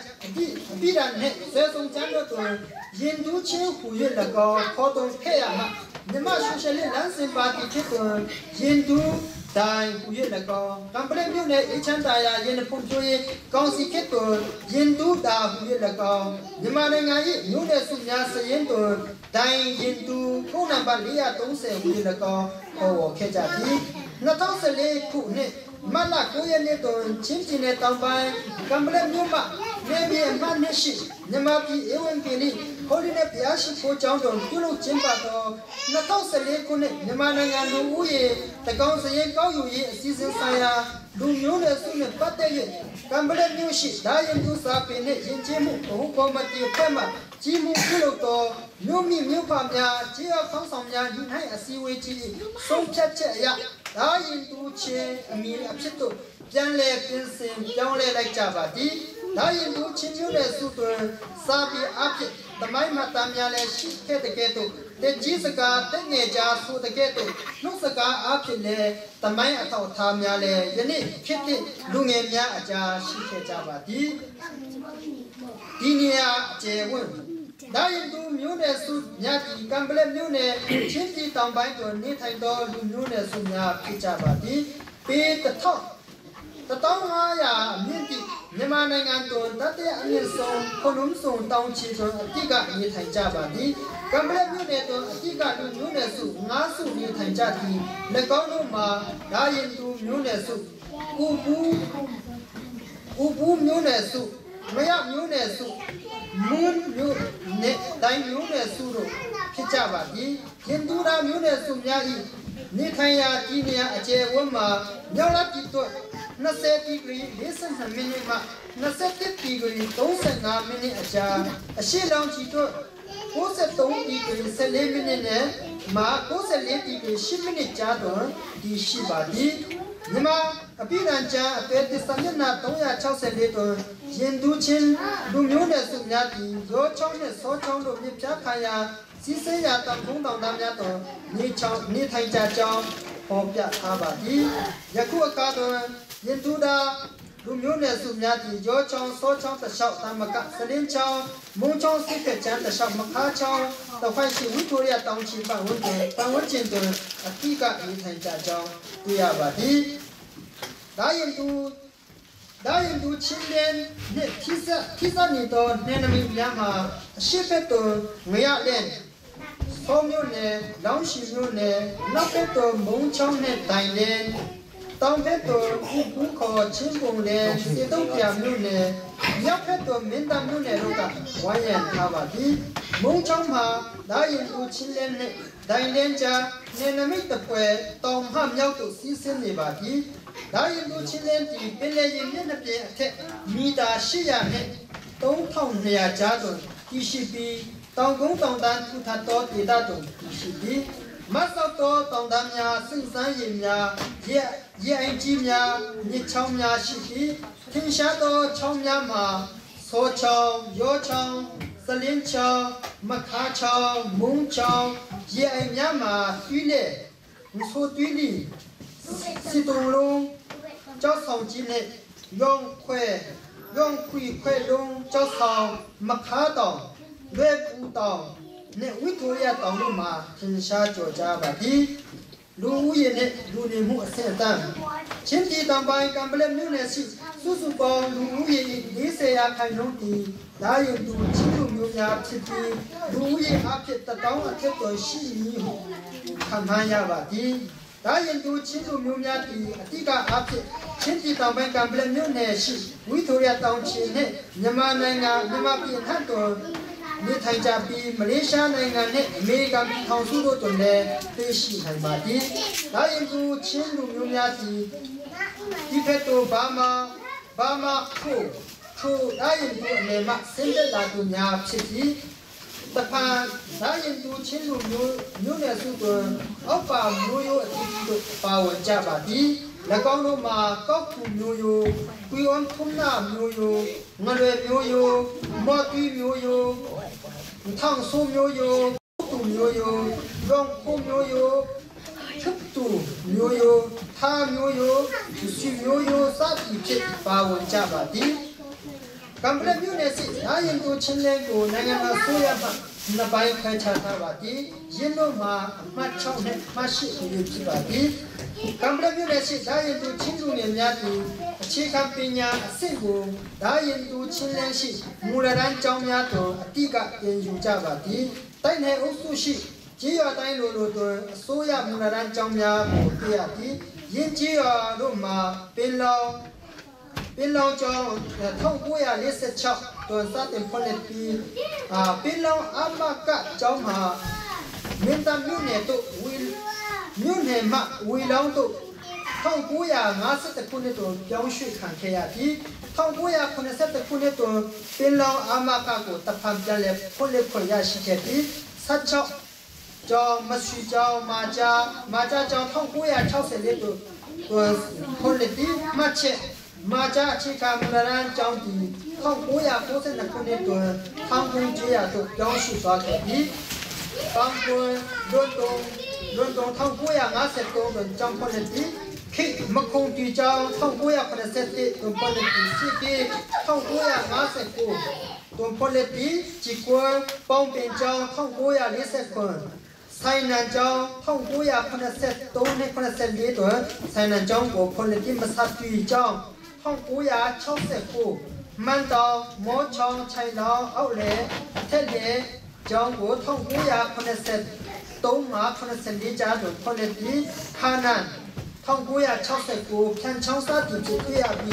Pidan head, says on Janator, Yindu Chin who you let go, Cotton Kayama, Nema socially dancing party chicken, Yindu. Die who you let go. Complain you let each and I in the Puntoy, Gonsi Keto, Yindu da who you let go. The Maranga, you let Sunyasa Yendo, dying Yindu, Kunabalia, don't say who you let go, or Kejati. Not also lay Kune, Mala Koya Leto, Chimchine Tambai, Complain Yuma, maybe a man ship, Nemapi, Ewan Pili. Holding up the ashes for John, you look Jimpato, Natasa Lekune, Nemana no Uye, the Gonsa Yako, season Saya, do you know soon but they Cumberland new ship, dying to Sapi, Jimu, who comedy Pema, Jimu Piloto, Numi Mupamia, Gia Consomia, you have a seaway tea, so chacha, dying to che, a meal of Chito, Janle, Pinsin, Janle like Javati, dying to Chimule Super, Sabi Apit. The my matamia she get the ghetto, the Jisica, the Naja, who the ghetto, Nusaka, Apile, the my atau Tamiale, Yeni, Kitty, Lungemia, Aja, she Javati, Dinia, Jewin. Dying to Mune, Yaki, Gamble Mune, Chinti, Tambai, Nitaido, Mune, Sunya, Pichabati, be the top. The Tonga, Minty, Nemananganton, Tate Anison, Konumson, Town Children, Tiga, Nitajabati, Gamble Muneto, Tiga, Munesu, Nasu, Nitajati, Legonuma, dying to Munesu, Ubu, อุบูမျိုးနဲ့စုမရမျိုးနဲ့စုမွန်းမျိုးနဲ့တိုင်းမျိုးနဲ့စုတို့ဖြစ်ကြပါသည်ဟင်ဒူရာမျိုးနဲ့စုများဤနေထိုင်ရာဒီနေရာအကျယ်ဝန်းမှာမြောက်လက်တီတို့20ဒီဂရီ42မိနစ်မှ21ဒီဂရီ35မိနစ်အကြာအရှိလောင်ချီတို့93ဒီဂရီ14မိနစ်နဲ့မှာ94ဒီဂရီ10မိနစ်ကြာတော့ဒီရှိပါသည်မြန်မာအပိဓာန်ကျမ်းအပေသစ္စာမျက်နှာ364တွင်ရင်သူချင်းလူမျိုးနဲ့စုများသည်ရောချောင်းနဲ့စောချောင်းတို့မြစ်ဖြားခါရာစီးစဲရာတောင်ကုန်းတောင်သားများတို့နေချောင်းနေထိုင်ကြကြောင်းဟောပြထားပါသည်ယခုအခါတွင်ရင်သူသာလူမျိုးနဲ့စုများသည်ရောချောင်းစောချောင်းတစ်လျှောက်တမကစလင်းချောင်းမုံချောင်းစိတ်ကကျန်းတစ်လျှောက်မခါချောင်းတောက်ဖိုက်ရှိဝိတိုရီယာတောင်ချီပတ်ဝန်းကျင်ပတ်ဝန်းကျင်တွင်အတိကနေထိုင်ကြကြောင်းတွေ့ရပါသည်ဒါရင်သူဒါရင်သူချင်းတဲ့နဲ့ခိစခိစနေတော့နေနမီများမှာအရှိဖက်တော်ငရတဲ့ဆောင်းမျိုးနဲ့လောင်းရှိမျိုးနဲ့နောက်ဖက်တော်မုံချောင်းနဲ့တိုင်တဲ့တောင်ဖက်တော်ခုခုခေါ်ချင်းပုံနဲ့စေတုံးပြမျိုးနဲ့မြောက်ဖက်တော်မင်းသားမျိုးနဲ့တို့ကဝိုင်းရံထားပါသည်မုံချောင်းမှာဒါရင်သူချင်းတဲ့နဲ့တိုင်တဲ့ကြနေနမိတ်တပွဲတောင်မှမြောက်တို့စီးဆင်းနေပါသည်ဒါရင်သူချင်းတဲ့ဒီပင်လေရင်မျက်နှာပြင်အထက်မီတာ၈၀၀နဲ့သုံးထောင်၂ရာကြားတွင်တည်ရှိပြီးတောင်ကုန်းတောင်တန်းထူထပ်သောဒေသတွင်တည်ရှိပြီးမဆောက်သောတောင်တန်းများစိတ်ဆန်းရည်များရဲရဲအိမ်ကြီးများမြစ်ချောင်းများရှိပြီးထင်ရှားသောချောင်းများမှာဆောချောင်းရောချောင်းစလင်းချောင်းမခါချောင်းမုံချောင်းရဲအိမ်များမှာတွီးလေဆိုတွီးလီစီတုံလုံးကျောက်ဆောင်ကြီးနဲ့ရောင်ခွဲရောင်ခွေခွဲလုံးကျောက်ဆောင်မခါတောင်လွဲပူတောင်နဲ့ဝိတိုရီယာတောင်တို့မှာထင်ရှားကြော်ကြားပါသည်လူဦးရေနဲ့လူနေမှုအဆင့်အတန်းချင်းပြည်တောင်ပိုင်းကံပလက်မြို့နယ်ရှိစုစုပေါင်းလူဦးရေ၄၀ရာခိုင်နှုန်းဒီဒါရုံသူချင်းလူမျိုးများဖြစ်ပြီးလူဦးရေအဖြစ်တတောင်းအထက်တော်ရှိမည်ဟုခန့်မှန်းရပါသည်ဒါရင်သူချင်းလူမျိုးများဒီအတိကအဖြစ်ချင်းပြည်တောင်ပိုင်းကံပလက်မြို့နယ်ရှိဝိတိုရီယာတောင်ချီနဲ့မြန်မာနိုင်ငံမြန်မာပြည်ထက်တော်နေထိုင်ကြပြီးမလေးရှားနိုင်ငံနဲ့အမေရိကန်ပြည်ထောင်စုတို့တွင်လည်းတွေ့ရှိနိုင်ပါသည်ဒါရင်သူချင်းလူမျိုးများဒီဒီဖက်တော်ဘာမာဘာမာခိုထိုဒါရင်သူအနေမှာစင်တဲ့တာသူများဖြစ်ပြီးတပန်ဒါရင်သူချင်းလူမျိုးမျိုးနယ်စုတွင်အောက်ပါမျိုးရိုးအတိအကျပါဝင်ကြပါသည်၎င်းတို့မှာကောက်ခုမျိုးရိုးကွီဝမ်ထုံနာမျိုးရိုးငလွယ်မျိုးရိုးမော်တီမျိုးရိုးထောင်ဆိုးမျိုးရိုးတူမျိုးရိုးရောင်ခုမျိုးရိုးချုပ်တူမျိုးရိုးထားမျိုးရိုးဆွေမျိုးရိုးစသည်ဖြင့်ပါဝင်ကြပါသည်ကံပလက်မျိုးနဲ့စစ်ဒါရင်ကိုချင်းလဲကိုနိုင်ငံတော်ဆိုရမှာနှစ်ပိုင်းခွဲခြားထားပါသည်ရင်းတို့မှာအမှတ်၆နဲ့အမှတ်၈ကိုဖြစ်ပါသည်ကံပလက်မျိုးနဲ့စစ်ဒါရင်ကိုချင်းလူငယ်များသည်အခြေခံပညာအဆင့်ကိုဒါရင်ကိုချင်းလဲရှိမူလတန်းကျောင်းများတို့အတိကပြင်ယူကြပါသည်တိုက်နယ်အုပ်စုရှိကြေးရွာတိုင်းလိုလိုတွင်အစိုးရမူလတန်းကျောင်းများကိုတွေ့ရသည်ရင်းကြေးရွာတို့မှာပင်လောင်ပင်လောင်ကျောင်း၁၉၄၆တွင်စတင်ဖွင့်လှစ်ပြီးအာပင်လောင်အမကကျောင်းမှာမင်းသားမြို့နယ်တို့ဝီမြို့နယ်မှဝီလောင်တို့၁၉၅၁ခုနှစ်တွင်ပြောင်းရွှေ့ခံခဲ့ရပြီး၁၉၇၁ခုနှစ်တွင်ပင်လောင်အမကကိုတဖန်ပြန်လည်ဖွင့်လှစ်ခွင့်ရရှိခဲ့ပြီး၁၆ကျောင်းမဆွေကျောင်းမာဂျာမာဂျာကျောင်း၁၉၆၄တွင်ဖွင့်လှစ်ပြီးမှတ်ချက်မာဂျာအခြေခံမူလတန်းကျောင်းဒီ၁၉၉၂ခုနှစ်တွင်ထောင်ကုန်းကျေးရွာသို့ပြောင်းရွှေ့သွားခဲ့ပြီးပန်းကွန်းလွန်တုံလွန်တုံ၁၉၅၃တွင်ကျောင်းဖွင့်လှစ်ပြီးခေမခုံတီကျောင်း၁၉၇၁တွင်ဖွင့်လှစ်ပြီးစစ်ကေ၁၉၅၉တွင်ဖွင့်လှစ်ပြီးជីကွန်းပေါင်းပင်ကျောင်း၁၉၄၇ဆိုင်နန်ကျောင်း၁၉၇၃နဲ့၇၄တွင်ဆိုင်နန်ကျောင်းကိုဖွင့်လှစ်ပြီးမဆတ်တီကျောင်း၁၉၆၉မန်တောင်မောချောင်းချိုင်လောင်အောက်လေအထက်လေကျောင်းကို၁၉၇၃မှ၇၄ကြားတွင်ဖွင့်လှစ်ပြီးခါနန်၁၉၆၉ဖြန်ချောင်းစသည်ဖြစ်တွေ့ရပြီး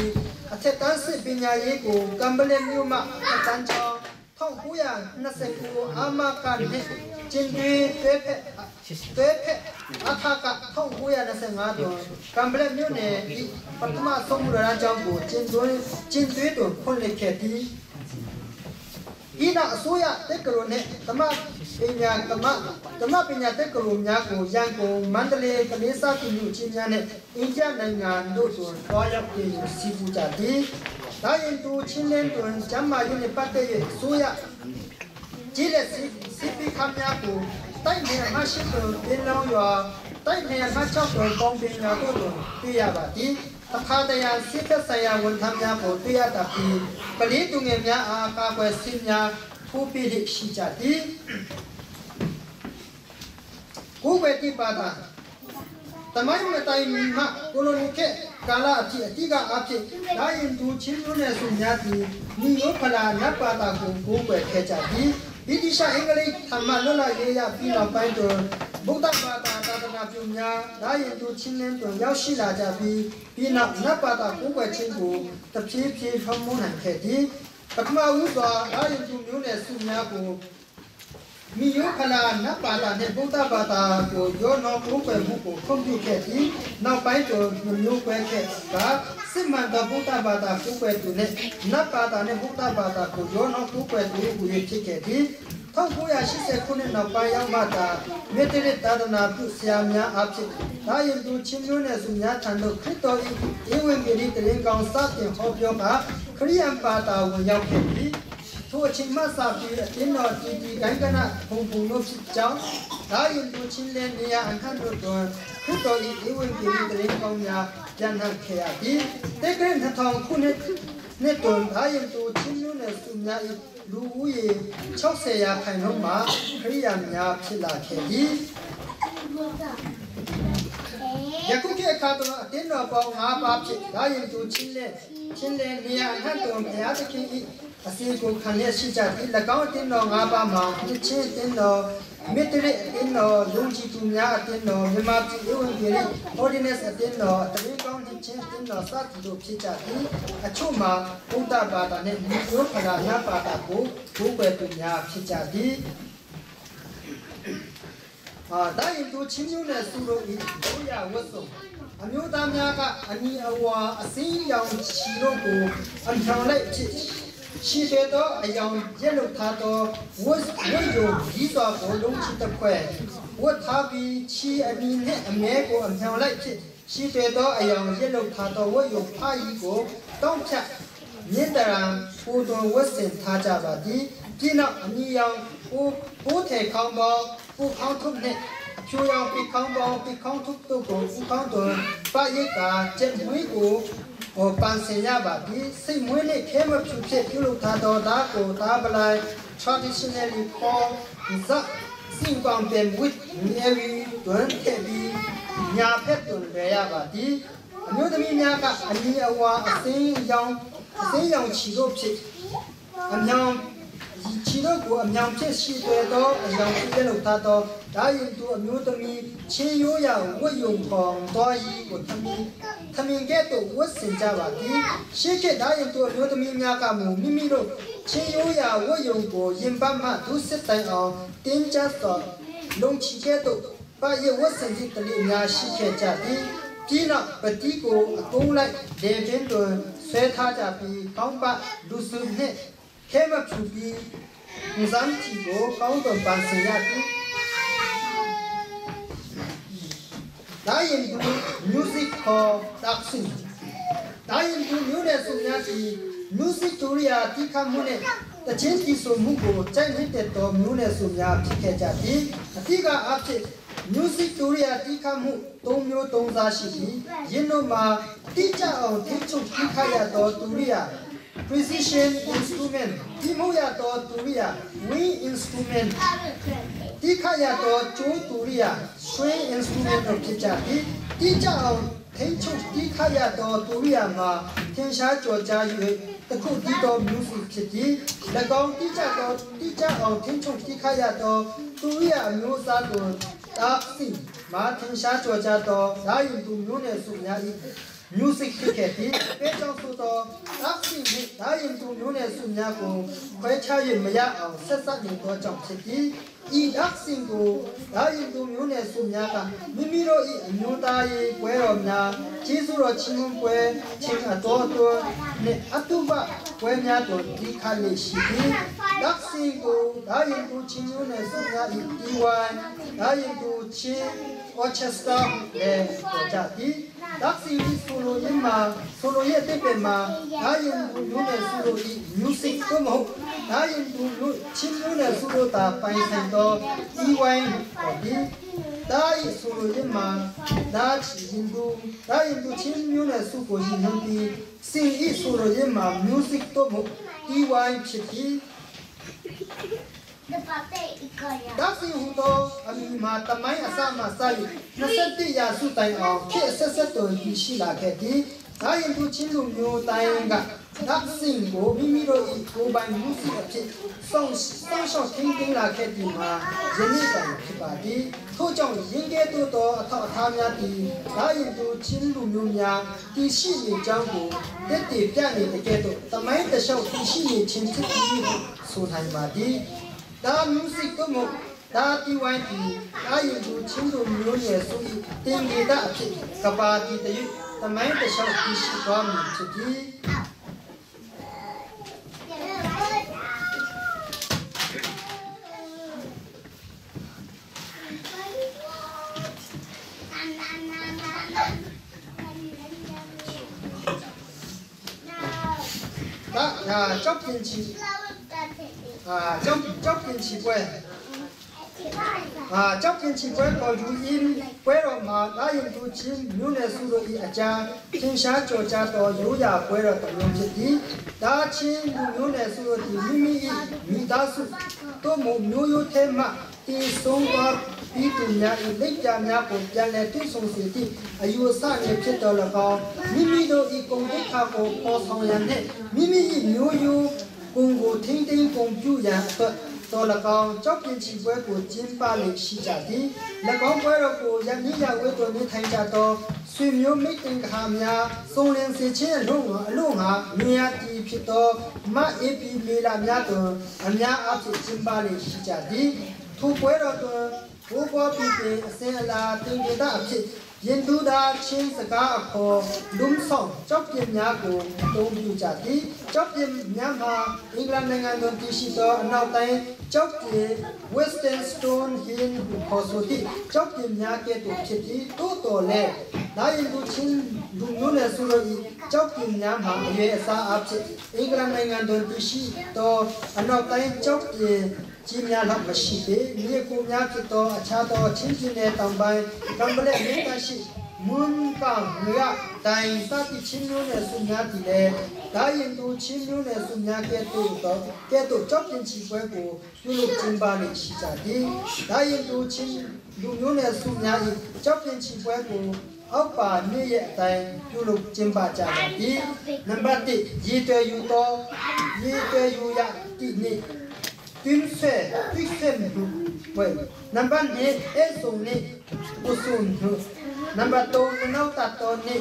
အထက်တန်းစစ်ပညာရေးကိုကံပလက်မြို့မှအတန်းချောင်း၁၉၂၉အာမကနဲ့ကျင်းတွေတွဲဖက်တွဲဖက်အထာက၁၉၂၅တွင်ကံပလက်မြို့နယ်ဤပထမဆုံးမူလကျောင်းကိုကျင်းတွဲကျင်းတွဲတွင်ဖွင့်လှစ်ခဲ့သည်ဤနောက်အစိုးရတက္ကသိုလ်နဲ့ဓမ္မပညာဓမ္မဓမ္မပညာတက္ကသိုလ်များကိုရန်ကုန်မန္တလေးကလေးစားသူမျိုးချင်းများနဲ့အိန္ဒိယနိုင်ငံတို့တွင်တွားရောက်ပြီးစီပူကြသည်ဒါရင်တူချင်းလင်းတွင်ဂျမ်းမာရေးနဲ့ပတ်သက်၍အစိုးရကြီးလက်စီစီပီခမ်းများကိုတိုက်နေမရှိတွင်ပင်လောင်းရွာတိုက်နေမချောက်တွင်ပေါင်းပင်များတို့တွင်တွေ့ရပါသည်အခါတရားစစ်သက်ဆိုင်ရာဝန်ထမ်းများကိုတွေ့ရတတ်ပြီးကလေးသူငယ်များအားကာကွယ်စည်းများထိုးပေးရှိကြသည်ကိုယ်ပဲတိပါတာတမိုင်းမတိုင်မှကိုလိုနီခေကာလအဖြစ်အတိကအဖြစ်ဒါရင်သူချင်းမျိုးနဲ့ဆိုများသည်မိယောဖလာနတ်ပါတာကိုကိုယ်ပဲခဲ့ကြသည်ဗြိတိရှအင်္ဂလိပ်ธรรมလွတ်လပ်ရေးရပြီးနောက်ပိုင်းတွင်ဗုဒ္ဓဘာသာသာသနာပြုများဒါရင်သူချင်းလင်းတွင်ရောက်ရှိလာကြပြီးပြီးနောက်နတ်ပါတာကိုယ်ပဲချင်းကိုတဖြည်းဖြည်းထုံးမနိုင်ခဲ့သည်ပထမဦးစွာဒါရင်သူမျိုးနဲ့စုများကိုမိယောခလာနတ်ဘာသာနဲ့ဗုဒ္ဓဘာသာကိုရောနောကိုယ်ပဲမှုကိုခွင့်ပြုခဲ့ပြီးနောက်ပိုင်းတွင်မျိုးပဲခဲ့ကစစ်မှန်သောဗုဒ္ဓဘာသာကိုယ်ပဲသူနဲ့နတ်ဘာသာနဲ့ဗုဒ္ဓဘာသာကိုရောနောကိုယ်ပဲသူကိုဖြစ်ခဲ့ပြီး၁၉၈၀ခုနှစ်နောက်ပိုင်းရောက်မှသာမေတ္တရသာသနာပြုဆရာများအဖြစ်ဒါရင်သူချင်းမျိုးနဲ့စုများထံသို့ခရစ်တော်၏ဧဝံဂေလိတရင်ကောင်စတင်ဟောပြောကခရိယန်ဘာသာဝင်ရောက်ခဲ့ပြီးထိုအချိန်မှစပြီးအင်းတော်တီတီဂိုင်းကနဘုံဘုံတို့ဖြစ်ကြောင်းဒါရင်သူချင်းလည်းနေရာအခန့်တို့တွင်ခရစ်တော်၏ဧဝံဂေလိတရင်ကောင်များပြန်နှံ့ခဲ့ရပြီးတေဂရန်၂၀၀၀ခုနှစ်နှစ်တွင်ဒါရင်သူချင်းမျိုးနဲ့စုများ၏လူဦးရေ၆၀ရာခိုင်နှုန်းမှာခရိယာများဖြစ်လာခဲ့သည်ယခုခေတ်အခါတွင်အတင်းတော်ပေါင်း၅ပါးဖြစ်ဒါရင်သူချင်းလက်ချင်းလက်နေရာအခန့်တွင်ဘုရားသခင်၏အစီကိုခံရရှိကြသည်၎င်းအတင်းတော်၅ပါးမှာတစ်ချင်းအတင်းတော်မေတ္တရအတင်းတော်လူကြီးသူများအတင်းတော်မြမပြည်ဧဝံဂေလိ ordinance အတင်းတော်တရင်ကောင်းတစ်ချင်းအတင်းတော်စသည်တို့ဖြစ်ကြသည်အချို့မှာဘုဒ္ဓဘာသာနဲ့မိယောဖလာနတ်ဘာသာကိုဘုပဲသူများဖြစ်ကြသည်အာဒါရင်သူချင်းမျိုးနဲ့စုလို့ဤဘုရားဝတ်စုံအမျိုးသားများကအနီအဝါအစင်းရောင်ချီတို့ကိုအထံလိုက်ဖြစ်ရှိတဲ့တော့အယောင်ရက်လို့ထားတော့ဝတ်ဝတ်ယုံကြီးစွာကိုလုံးချတစ်ခွဲဝတ်ထားပြီးချီအနီနဲ့အမဲကိုအထံလိုက်ဖြစ်ရှိတဲ့တော့အယောင်ရက်လို့ထားတော့ဝတ်ယုံဖားကြီးကိုတောင်းဖြတ်မြင့်တရံပူတော်ဝတ်ဆင်ထားကြပါသည်ဒီနောက်အနီရောင်ကိုကိုထေခေါင်းပေါပူခေါင်းထုပ်နဲ့ဖြူရောင်ပိခေါင်းပေါပိခေါင်းထုပ်တို့ကိုပူခေါင်းတော်ပရိတ်ကကျက်မွေးကိုဟောပန်းစင်ရပါပြီစိတ်မွေးနဲ့ခဲမဖြူဖြစ်ပြုလုပ်ထားတော်ဒါကိုဒါပလိုက် traditionally called the singam them with every turn heavy ညာဖက်တွင်ရရပါသည်အမျိုးသမီးများကအနီအဝါအစင်းရောင်အစင်းရောင်ချီတို့ဖြစ်အမြောင်ချီတို့ကိုအမြောင်ဖြစ်ရှိတဲ့တော့အယောင်ဖြစ်လို့ထားတော့ဒါရင်သူအမျိုးသမီးချင်းရိုးရဝတ်ယုံခေါ်တော်ကြီးကိုသမီးသမင်ကဲ့သို့ဝတ်ဆင်ကြပါသည်ရှေ့ကဒါရင်သူအမျိုးသမီးများကမူမိမိတို့ချင်းရိုးရဝတ်ယုံကိုရင်ပတ်မှဒုစစ်တိုင်အောင်တင်းကျပ်သောလုံချီကဲ့သို့ပါရဝတ်ဆင်သည့်တလေးများရှိခဲ့ကြသည်ဒီနောက်ပတိကိုအကုန်းလိုက်ဒေဗင်းတွင်ဆွဲထားကြပြီးကောင်းပတ်လူစုနှင့်ခဲမဖြူပြီးဇမ်ချီကိုကောင်းတော်ပန်းစင်ရသည်ဒါရင်သူ music for dancing ဒါရင်သူမျိုးနဲ့ဆိုများပြီး music တို့ရတိခမှုနဲ့တချင်းတီဆိုမှုကိုကြိုက်နေတဲ့တော်မျိုးနဲ့ဆိုများဖြစ်ခဲ့ကြသည်အတိကအဖြစ် music တို့ရတိခမှုသုံးမျိုးသုံးစားရှိပြီးယင်းတို့မှာတိကျအောင်ထိချုပ်တိခရတော်သူရိယ precision instrument ဒီမိုရတော်သူရိယ wind instrument ဒီခရတော်ကျိုးသူရိယ string instrument တို့ဖြစ်ကြပြီးတိကျအောင်ထိချုပ်ဒီခရတော်သူရိယမှာသင်ရှားကြော်ကြား၍တခုတည်းသော music ဖြစ်ပြီး၎င်းတိကျတော်တိကျအောင်ထိချုပ်ဒီခရတော်သူရိယအမျိုးအစားကိုဒါစီมาทิ้งชาจัวจ้าต่อได้ยินดูมิวเนี่ยสุญญาอีมิวสิกที่แค่ที่เป็นเจ้าสุดต่อรักสิ่งที่ได้ยินดูมิวเนี่ยสุญญากูคอยใช้ยินไม่ยากเอาเสร็จสักหนึ่งตัวจบเสร็จที่อีรักสิ่งกูได้ยินดูมิวเนี่ยสุญญากันมิมิโรอีมิวตายเวรอมนาจีสุโรชิมุนเวชิงอัตัวตัวเนี่ยอัตุบะเวญาตัวที่ขาเลชิที่รักสิ่งกูได้ยินดูชิมิวเนี่ยสุญญาอีอีวันได้ยินดูชิออเคสตราเนี่ยตัวจัดที่ดักสิ่งที่สุโรยิมาสุโรยเตเปมาได้ยินดูมิวเนี่ยสุโรอีมิวสิกก็มั้งได้ยินดูชิมิวเนี่ยสุโรตาไปเส้นต่ออีวันก็ดีได้สุโรยิมาได้ยินดูได้ยินดูชิมิวเนี่ยสุโรยินดีสิ่งที่สุโรยิมามิวสิกก็มั้งอีวันชิที่ดักสิ่งหุ่นโตอามีมาทำไมอาสามาใส่นั่นสิ่งที่ยาสุดท้ายเอาแค่เสร็จตัวที่ชิลาแค่ที่ได้ยินดูชิลุมิวตายงะดักสิ่งกูมิมิโรอีกูบันมุสิอภิส่งส่งช่องทิ้งทิ้งลาแค่ที่มาเจนี่ไปที่ปาดีทุกจังยิงเกตัวโตอัฐาทามยาดีได้ยินดูชิลุมิวยาที่ชิลิจังกูเด็ดที่พิจารณาเกตัวทำไมแต่ช่องที่ชิลิชินที่ที่สุดท้ายมาดีda music ko mo da ti wan ti da yin du chin du myo ne su tin gi da aphi ka pa ti de ta mai ta shau ti shi twa mi chi ti da ya chok tin chi à trong trong kiến chỉ quay à trong kiến chỉ quay có chú in quay rồi mà đã in chú chín nếu này su rồi ít cha chín sáng cho cha to yếu giả quay rồi tập luyện chỉ đi đã chín nếu này su rồi thì mi mi mi đã su to một nếu yếu thêm mà thì sống qua đi từ nhà in lấy cha nhà của cha này tuy sống gì thì ayu sa này chết đó là con mi mi đó đi công tác khảo cổ có xong làm thế mi mi nếu yếu cùng của thiên tinh cùng chú giả tôi tôi là con chót kiến chỉ quay của chín ba lịch sử giả đi là con quay rồi của nhà ní nhà quay tôi ní thành giả tôi suy miêu mấy tình hàm nhà song liên sẽ chế luôn luôn hả nhà thì phía tôi mà ép bị làm nhà tôi anh nhà áp dụng chín ba lịch sử giả đi thu quay rồi tôi bố bố bị bị sẽ là tiếng người ta áp dụng yên du đã trên sạc có đúng xong chóp kiếm nhà của tôi biểu trả tí chóp kiếm nhà mà England đang ngăn đơn tí sĩ đó nào tay chóp kiếm Western Stone Hill có số tí chóp kiếm nhà kia tổ chức tí tốt tổ lệ đã yên du trên đúng nụ lệ xu rồi chóp kiếm nhà mà về xa áp chế England đang ngăn đơn tí sĩ đó nào tay chóp kiếm chỉ nhà làm cái gì đấy, nhiều cô nhà kia to, cha to, chính trị này tầm bài, cầm bể mấy cái gì, muốn cả người à, tại sao thì chính luôn là sung nhà thì đấy, đã yên tu chính luôn là sung nhà kia tu đó, kia tu chót trên chỉ quay của, tu lục trên ba lịch sử trả đi, đã yên tu chính luôn là sung nhà thì chót trên chỉ quay của ốc bà như vậy tại du lịch trên bà trả đi, năm ba tỷ, gì tôi yêu to, gì tôi yêu ya tỷ nhị tuyên xe tuyên xe mình vậy năm ba nhé em dùng nè cô dùng nữa năm ba tô nó tạt tô nè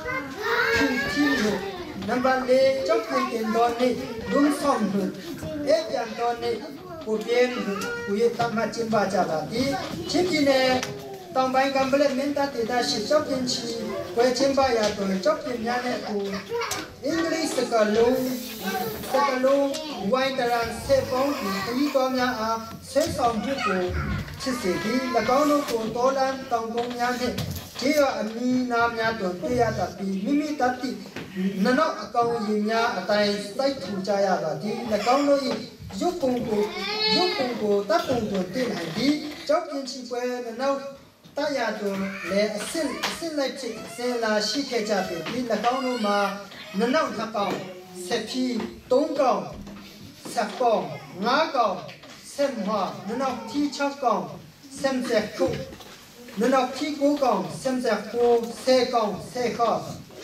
thiên thiên nữa năm ba lê chốc thành tiền tô nè đúng xong nữa em dàn tô nè cô tiền nữa cô yên tâm mà trên bà trả lại đi chính gì nè tòng bài cầm bể miếng ta thì ta chỉ chốc tiền chi quay trên bà nhà tôi chốc tiền nhà nè cô English cả luôn cả luôn quay ta rằng xe phóng thì ý con nhà à xe xong trước cô chỉ sẽ đi là có nó còn to lan tòng công nhà nè chỉ là anh mi nam nhà tôi bây giờ tập đi mi mi tập đi nó nó công gì nhà ở tại tại thủ trai à là đi là có nó giúp công cụ giúp công cụ tác công cụ tiền hành đi chốc tiền chi quay là đâu ta nhà tôi lệ xin xin lại chị sẽ là sĩ kế trả tiền đi là có nó mà nó nó thằng con sẽ phi tốn con sạc con ngã con xem hòa nó nó thi cho con xem dẹp cụ nó nó thi cố con xem dẹp cô xe con xe khó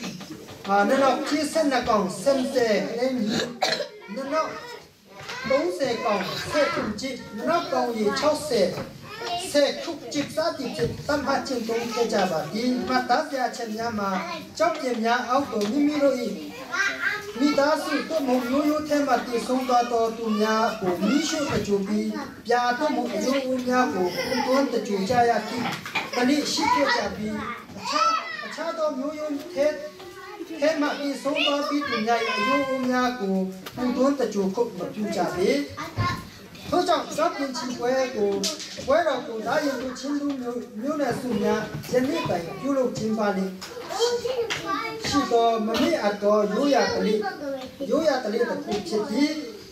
à nó nó thi xem là con xem dẹp lên nó nó tốn xe con xe thùng chị nó con gì cho xe เสกทุกจิตสาติจิตตั้มหัดจิตตรงเกจาบาดีมาตาเสียเชนยามาจอบเจียมยาเอาตัวมิมิโรอีมีตาสุตัวมงยูยูเทมาติสงตัวตัวตุญาโกมิชุตะจูบียาตัวมงยูอุญาโกตัวตะจูจายากิตอนนี้ชิเกจาบีชาชาตัวยูยูเทเทมาติสงตัวบีตุญายูอุญาโกตัวตะจูคุมาจูจาบีเขาจังสับยินชีเวกูเวเรากูได้ยินกูชินดูมิวมิวเนี่ยสุญญาเจนี่ไปยูโรจิมบาลีชีโตมันไม่อัดตัวยูยาตลียูยาตลีตะกูชิดี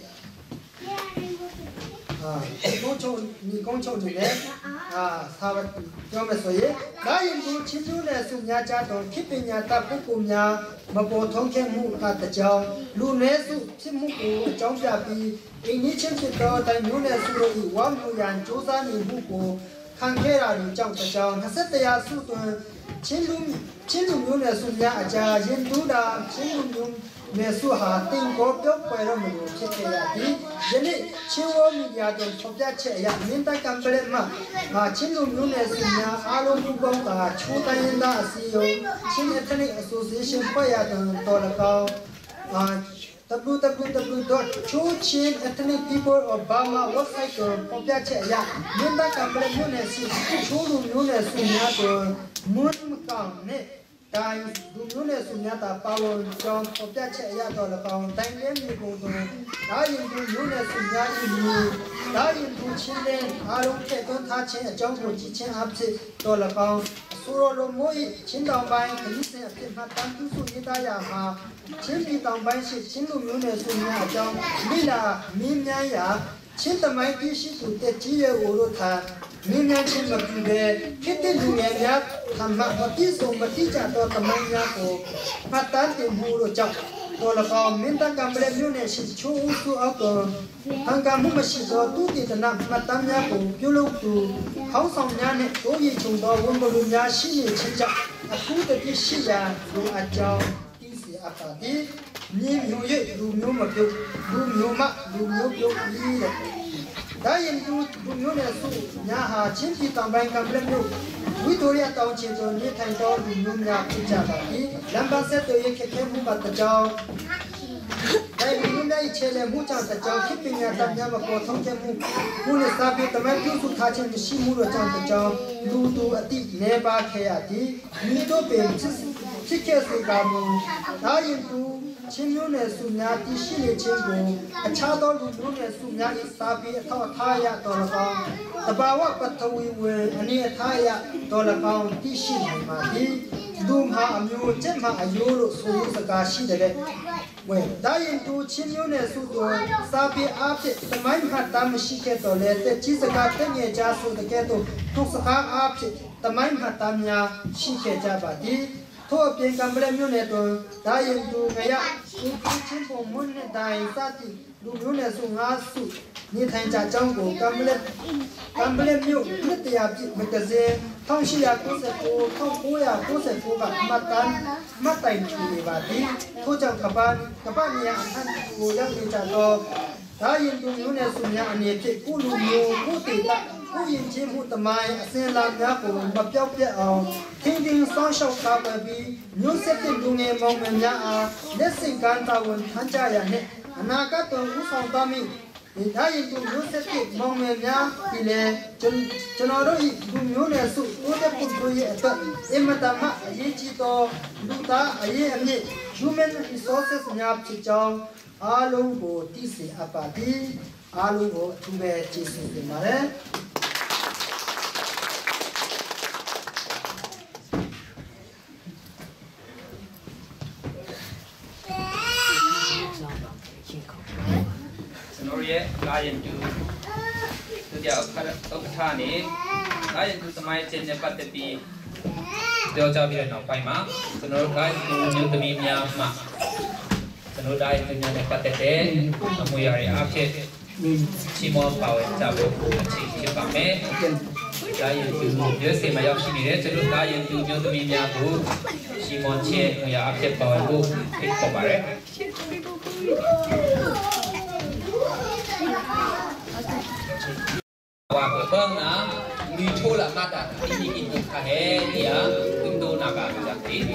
อ่าก้งชงนี่ก้งชงนี่เนี่ยอ่าสาวย้อมไปสวยได้ยินกูชินดูเนี่ยสุญญาจ้าตัวคิดเป็นญาตาผู้กุมญามาโปท้องแข็งมุกาตะเจ้าลูเนสุชิมุกูจ้องยาปีอีนี้ชิมชิดตัวแต่ยูเนี่ยสุโรอีวามูยันจูซานีมุกูขังเคราดีจ้องตะเจ้าฮัสเตยาสุตัวชินลุมชินลุมยูเนี่ยสุญญาอาจารย์ยินดูดาชินลุมยูเนี่ยสุหาติงก็เปียกไปแล้วมันอยู่คิดแค่ยาดียันนี่ชิวอมียาจนพบยาเชียมินตากำเปลมามาชินลุมยูเนี่ยสุญญาอารมณ์บุกตาชูตายินดาสิโยชินเอทนิกแอสโซเชชันไปยาจนตัวละเขาอ่าw w w dot chochin ethnic people of Burma website ကိုပေါ်ပြချက်အရမြင်းသားကံပလက်မြို့နယ်စီချိုးလူမျိုးနယ်စုများကိုမွန်းမကောင်နဲ့တိုင်းလူမျိုးနယ်စုများတာပါဝင်ကြောင်းပေါ်ပြချက်အရတော့၎င်းတိုင်းလဲမြေပုံတွင်ဒါရင်လူမျိုးနယ်စုများ၏မျိုးဒါရင်လူချင်းတဲ့အားလုံးထည့်သွင်းထားခြင်းအကြောင်းကိုကြည့်ချင်းအဖြစ်တော့၎င်းဆိုရလိုမို့ချင်းတောင်ပိုင်းခရီးစဉ်အဖြစ်မှတန်တူစုရေးသားရမှာချင်းပြည်တောင်ပိုင်းရှိချင်းလူမျိုးနယ်စုများအကြောင်းမိလာမင်းများရာချင်းသမိုင်းကြီးရှိသူတက်ကြီးရဲ့အိုတို့ထားမင်းများချင်းမပြူတဲ့ဖြစ်တဲ့လူငယ်များသမာမတိဆုံးမတိကြတော့သမိုင်းများကိုမှတ်တမ်းတင်မှုတို့ကြောင့်တော်လကောင်မင်းတကံပလက်မျိုးနဲ့ရှိချိုးဦးစုအောက်ကအင်္ဂါမှုမရှိသောသူတည်တနာမှတ်တမ်းများကိုပြုလုပ်သူခေါင်းဆောင်များနဲ့တိုးရီချုံသောဝန်ဘလူများရှိနေခြင်းကြောင့်အခုတည်းရှိရာလူအကြောင်းသိစေအပ်ပါသည်မြေမျိုးရဲ့လူမျိုးမပြုတ်လူမျိုးမှလူမျိုးပြုတ်ပြီးတဲ့ဒါရင်သူလူမျိုးနဲ့စုညာဟာချင်းပြည်တောင်ပိုင်းကံပလက်မျိုးဝီတိုရီယာတောင်ချင်သောနေထိုင်သောလူမျိုးများဖြစ်ကြပါသည်လမ်ဘာဆက်တို့ရဲ့ခက်ခဲမှုပါတကြောင်ဒါလူမျိုးရဲ့ခြေလဲမှုကြောင့်တကြောင်ဖြစ်ပညာတတ်များမပေါ်ဆုံးခဲ့မှုမှုနဲ့စာပေတမန်ပြုစုထားခြင်းမရှိမှုတို့ကြောင့်တကြောင်လူသူအတိနေပါခဲ့ရသည်မိတို့ပင်ဖြစ်ခဲ့စေကမူဒါရင်သူချင်းမျိုးနဲ့စုများတည်ရှိနေခြင်းကိုအခြားသောလူမျိုးနဲ့စုများ၏စာပေအထောက်အထားရတော်၎င်းတဘာဝပထဝီဝင်အနေအထားရတော်၎င်းတည်ရှိနေပါသည်သူမှာအမျိုးကျက်မှာအယိုးလို့ဆိုစကားရှိတဲ့ဝဲဒါရင်သူချင်းမျိုးနဲ့စုတော်စာပေအားဖြင့်သမိုင်းမှတ်သားမရှိခဲ့တော်လဲတဲ့ကြီးစကားတက်ငယ်ကြဆိုတဲ့ကဲ့သို့ထုတ်စကားအားဖြင့်သမိုင်းမှတ်သားများရှိခဲ့ကြပါသည်ထို့အပြင်ကံပလက်မျိုးနဲ့တော့ဒါရင်သူငရသူချင်းပုံမွန်းနဲ့တိုင်းစသည်လူမျိုးနဲ့စုငါစုနေထိုင်ကြကြောင်းကိုကံပလက်ကံပလက်မျိုးနှစ်တရာပြည့်မကစင်၁၈၉၉ ၁၉၉၉ကမှတ်တမ်းမှတ်တိုင်ချူနေပါသည်ထို့ကြောင့်ကပ္ပကပ္ပနေရအထက်ကိုရောက်နေကြတော့ဒါရင်သူမျိုးနဲ့စုများအနေဖြင့်ကိုလူမျိုးကိုတေတာကိုရင်ချင်းမှုတမိုင်းအစင်လာများကိုမပြောက်ပြတ်အောင်ထင်းထင်းဆောင်းရှောက်ကားပြီးမျိုးဆက်တဲ့လူငယ်မောင်နှံများအားလက်စိတ်ကမ်းတာဝန်ထမ်းကြရနှင့်အနာဂတ်တော်ဦးဆောင်သားမိဒီတိုင်းသူမျိုးဆက်တဲ့မောင်နှံများဒီလေကျွန်တော်တို့ဤလူမျိုးနယ်စုဦးတဲ့ပုဂ္ဂိုလ်ရဲ့အတွက်အင်မတန်မှအရေးကြီးသောလူသားအရေးအမြစ် human resources များဖြစ်ကြောင်းအားလုံးကိုသိစေအပ်ပါသည်အားလုံးကိုအထူးပဲကျေးဇူးတင်ပါတယ်ရဲ့လာရင်တူသူကြောက်ခတ်ဥက္ကဋ္ဌနေလာရင်တူသမိုင်းချင်းနဲ့ပတ်သက်ပြီးပြောကြပြီးတဲ့နောက်ပိုင်းမှာကျွန်တော်တို့ကဒီမျိုးသမီးများမှကျွန်တော်တို့တိုင်းနဲ့ပတ်သက်တဲ့အမွေအရာတွေအဖြစ်ချီးမွမ်းပါဝင်ကြဖို့အခြေဖြစ်ပါမယ်။လာရင်တူမျိုးစေမရောက်ရှိနေတဲ့ကျွန်တော်လာရင်တူမျိုးသမီးများကိုချီးမွမ်းခြင်းအရာအဖြစ်ပါဝင်ဖို့ဖိတ်ခေါ်ပါရစေ။ ว่าเพิ่งนะ mi chola mata ini ini kahe dia untuk naga jadi.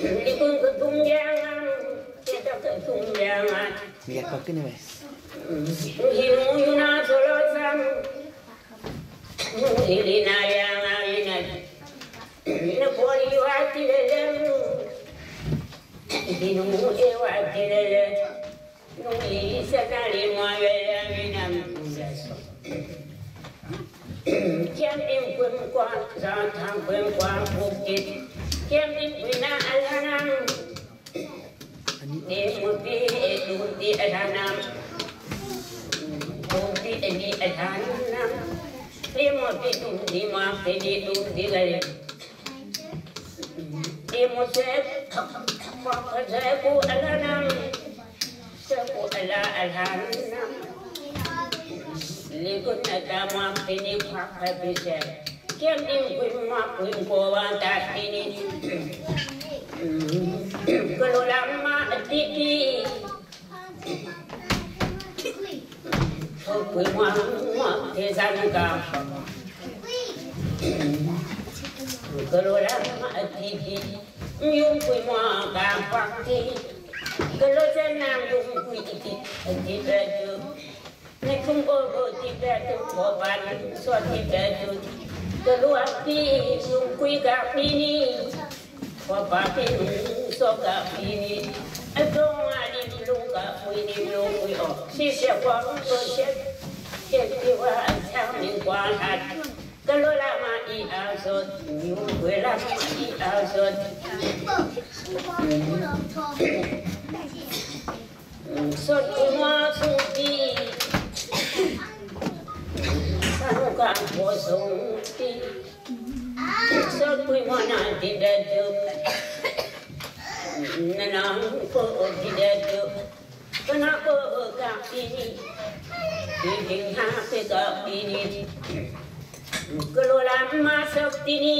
đi cùng cái tung giang cái đó cái tung giang Lihat kau kena wes. himu yuna solo sam hilina yang alina ina poli wati lelem hinu ewati lelem nuli sakali mo lelem inam kusaso kiam im kun kwa za tham kun kwa bukit kiam im wina alanam ni muti edu di alanam muti edi alanam ni muti tu di ma pe di tu di gale ni muti kwa za ku alanam sa ku ala alanam likut ada ma pe ni kwa ka pe se kiam im kun ma kun ko wa ta ini kalau lama tiki kui mua mua thế gian cả kalau lama tiki yung kui mua cả phát thì kalau senang yung kui tiki tiki betul ni không có tiki betul có ban so tiki betul kalau api yung kui cả ini Wapati soka ini, adonga ni lunga ini lungu o. Sisa kwa lungu sep, ketiwa asamin kwa hat. Kalau lama i asot, nyunggu lama i asot. Sot kuma suti, sanuka posungti. Sot kuma nanti daduk. Nanang ko didado kenapa kak ini bikin hati kak ini kalau lama sakti ni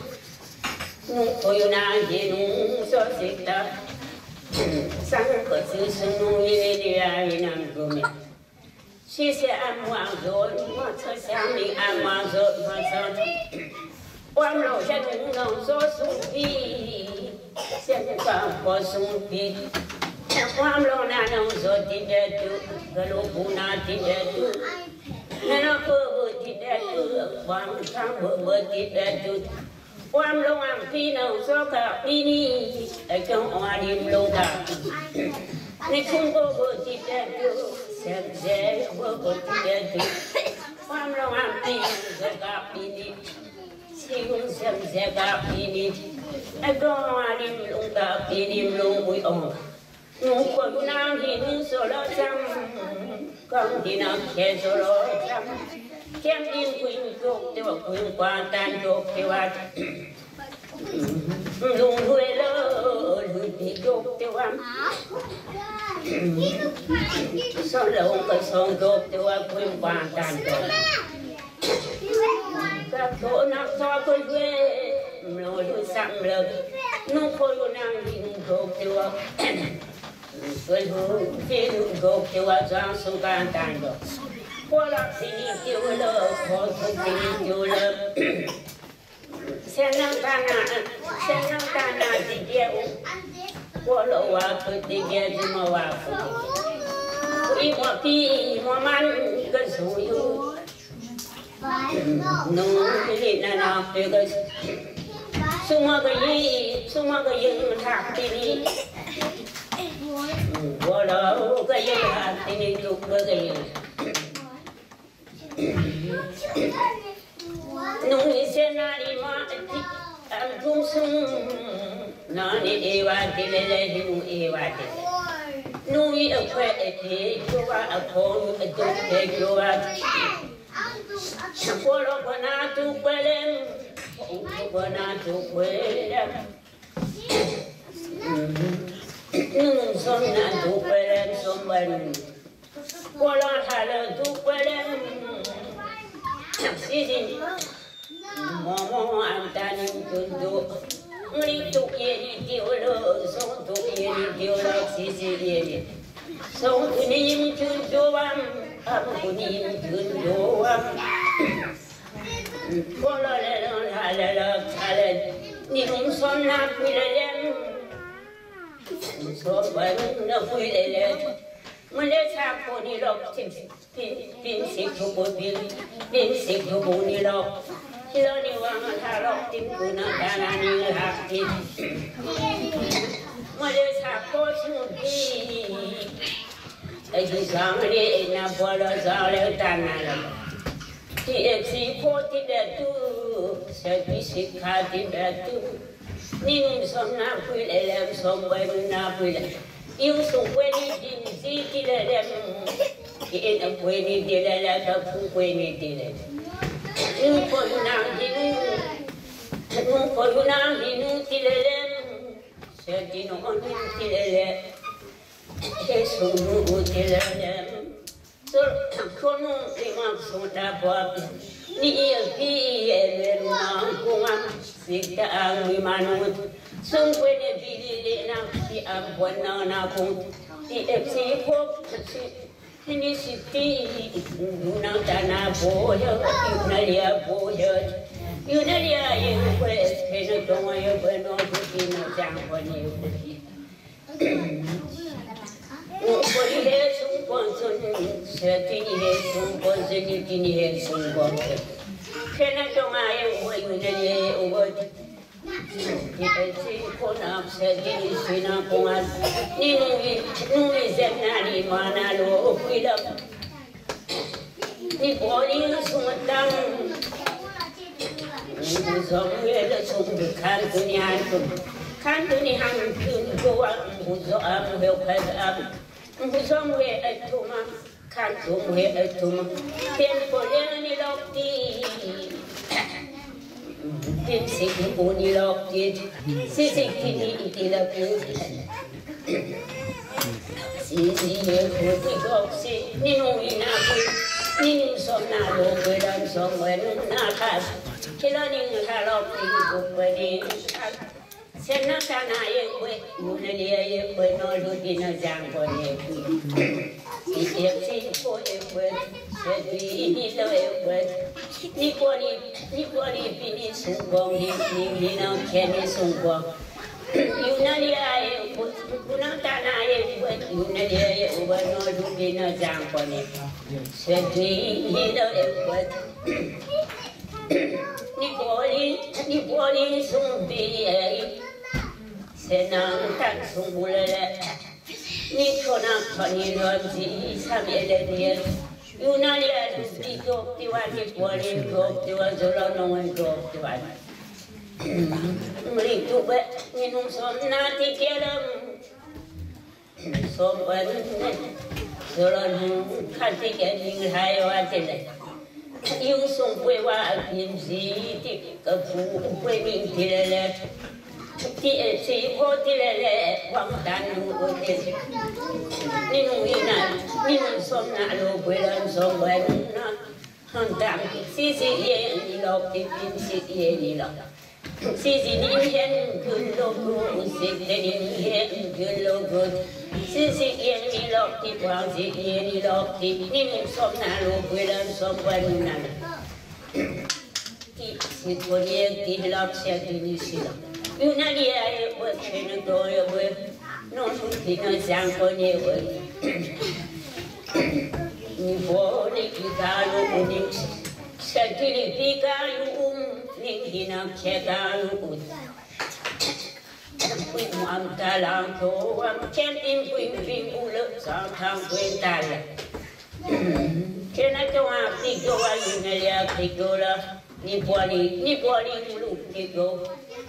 koyo na jenu so sikta sang ko susunu ini dia inang gumi sisi amazon ma sami amazon ma san wam lo jenu no so supi Siapa kau sumpi, aku lo nanam so tidak tu, kalau puna tidak tu, nana kau tidak tu, bang kamu tidak tu, aku lo ampi no so kau ini, aku orang lo kau, ni kau tidak tu, sebab kau tidak tu, aku lo ampi so kau ini. Siung sem sega ini, agong alim lungka ini lungui ong. Nungko nang hini solo jam, kang dina ke solo jam. Kiam din kuin jok tewa kuin kuatan jok tewa. Lungui lo lungui jok tewa. Solo ke song jok tewa kuin kuatan jok. Các chỗ nào cho tôi về rồi tôi sẵn lực nó khôi cô nàng đi gộp tiêu tôi hứa khi gộp tiêu ra số can tàn được qua lạc thì tiêu lơ có thông tin tiêu lơ xe năng ta nà xe năng ta nà thì tiêu qua lộ hòa tôi thì kia thì mà hòa tôi mà khi mà man cái số yêu nung ini nana pegas semua kayi semua kayi hati ni walau kayi hati ni tu kayi nung isenari ma antum sum nani ewati lele nung ewati nung i akwe eti jowa akon aduk te jowa Polo kena tu pelem, kena tu pelem. Nung son na tu pelem somban. Polo hala tu pelem. Sini, momo antanin tundu. Ngri tu yeni diolo, son tu yeni diolo sisi yeni. Son tu nim tunduam. Aku kuning tunduam, kalau lelon halal halal, ni umson nak pilem, so when no we let when let's have pony lock pin pin sick to go pin pin sick to go ni lock Hilani wang ha lock tin kuna dana ni ha tin when let's have fortune be a design in a bola zale tanala T X C forty that too service card that too Ning some na pui elem some way na pui You so when it didn't see them in a way it did a lot of when it did it. You for you now, you for you now, you knew till them said you know on till them. Yes, so good till them. So, Kono, they want so that Bob. Ni pi e na kuma sita ang manu sung pwede bili na si ang buwan na kung ti si pop ni si ti na tana boyo yunalia boyo yunalia yung pues kaya tong ayo bueno buti na jang pwede buti Pwede he sung ponson, sa tini he sung ponson, ni tini he sung ponson. Kena tong ayaw mo yun na niya uwad. Ipetsi ko na sa tini sinapungan. Ninungi, nungi zem na ni manalo upilam. Ni pwede yung sumatang. Samuel sung kanto ni Hantum. Kanto ni Hantum ko ang buzo ang helpas ang. Somewhere at Tuma, can't somewhere at Tuma. Then for any locked in. Then sitting only locked it. Sitting in it a good. Sitting here for the dog, sit. Nino in a good. Nino some now over and somewhere not has. Killing her locked in the wedding. Senatana ye we unalia ye we no ludina jango ye we. If she for ye we, said we ni lo ye we. Ni kwani ni kwani bini sungong ni ni ni no keni sungong. Unalia ye we unatana ye we unalia ye we no ludina jango ye. Said we ni lo ye we. Ni kwani ni kwani sungbi ye. Senang tak sumbulele, ni konak pani rozi samele dia. Yunalia di dok tiwan di kuali dok tiwan zola nongan dok tiwan. Meritu be minum somna ti kelam. Sompan zola nong kanti kening hayawan tele. Yung sumpwe wa agimzi ti kapu upwe min tilele. Ti si po tilele wang tanu ote ninu ina ninu som na lo bulan som bulan na hantam si si ye ni lo ti pin si ye ni lo si si ni hen kun lo ku si te ni hen kun lo ku si si ye ni lo ti wang si ye ni lo ti ninu som na lo bulan som bulan na ti si po ye ti lo sia ti ni si lo Unalia ye we kena doya we no kena jango ye we ni bole kikalu unik satili pikalu um ni hina kekalu ut we am talang to am ken in ping ping ule sa tang kwental kena to am tigo wa unalia tigola ni bole ni bole ulu tigo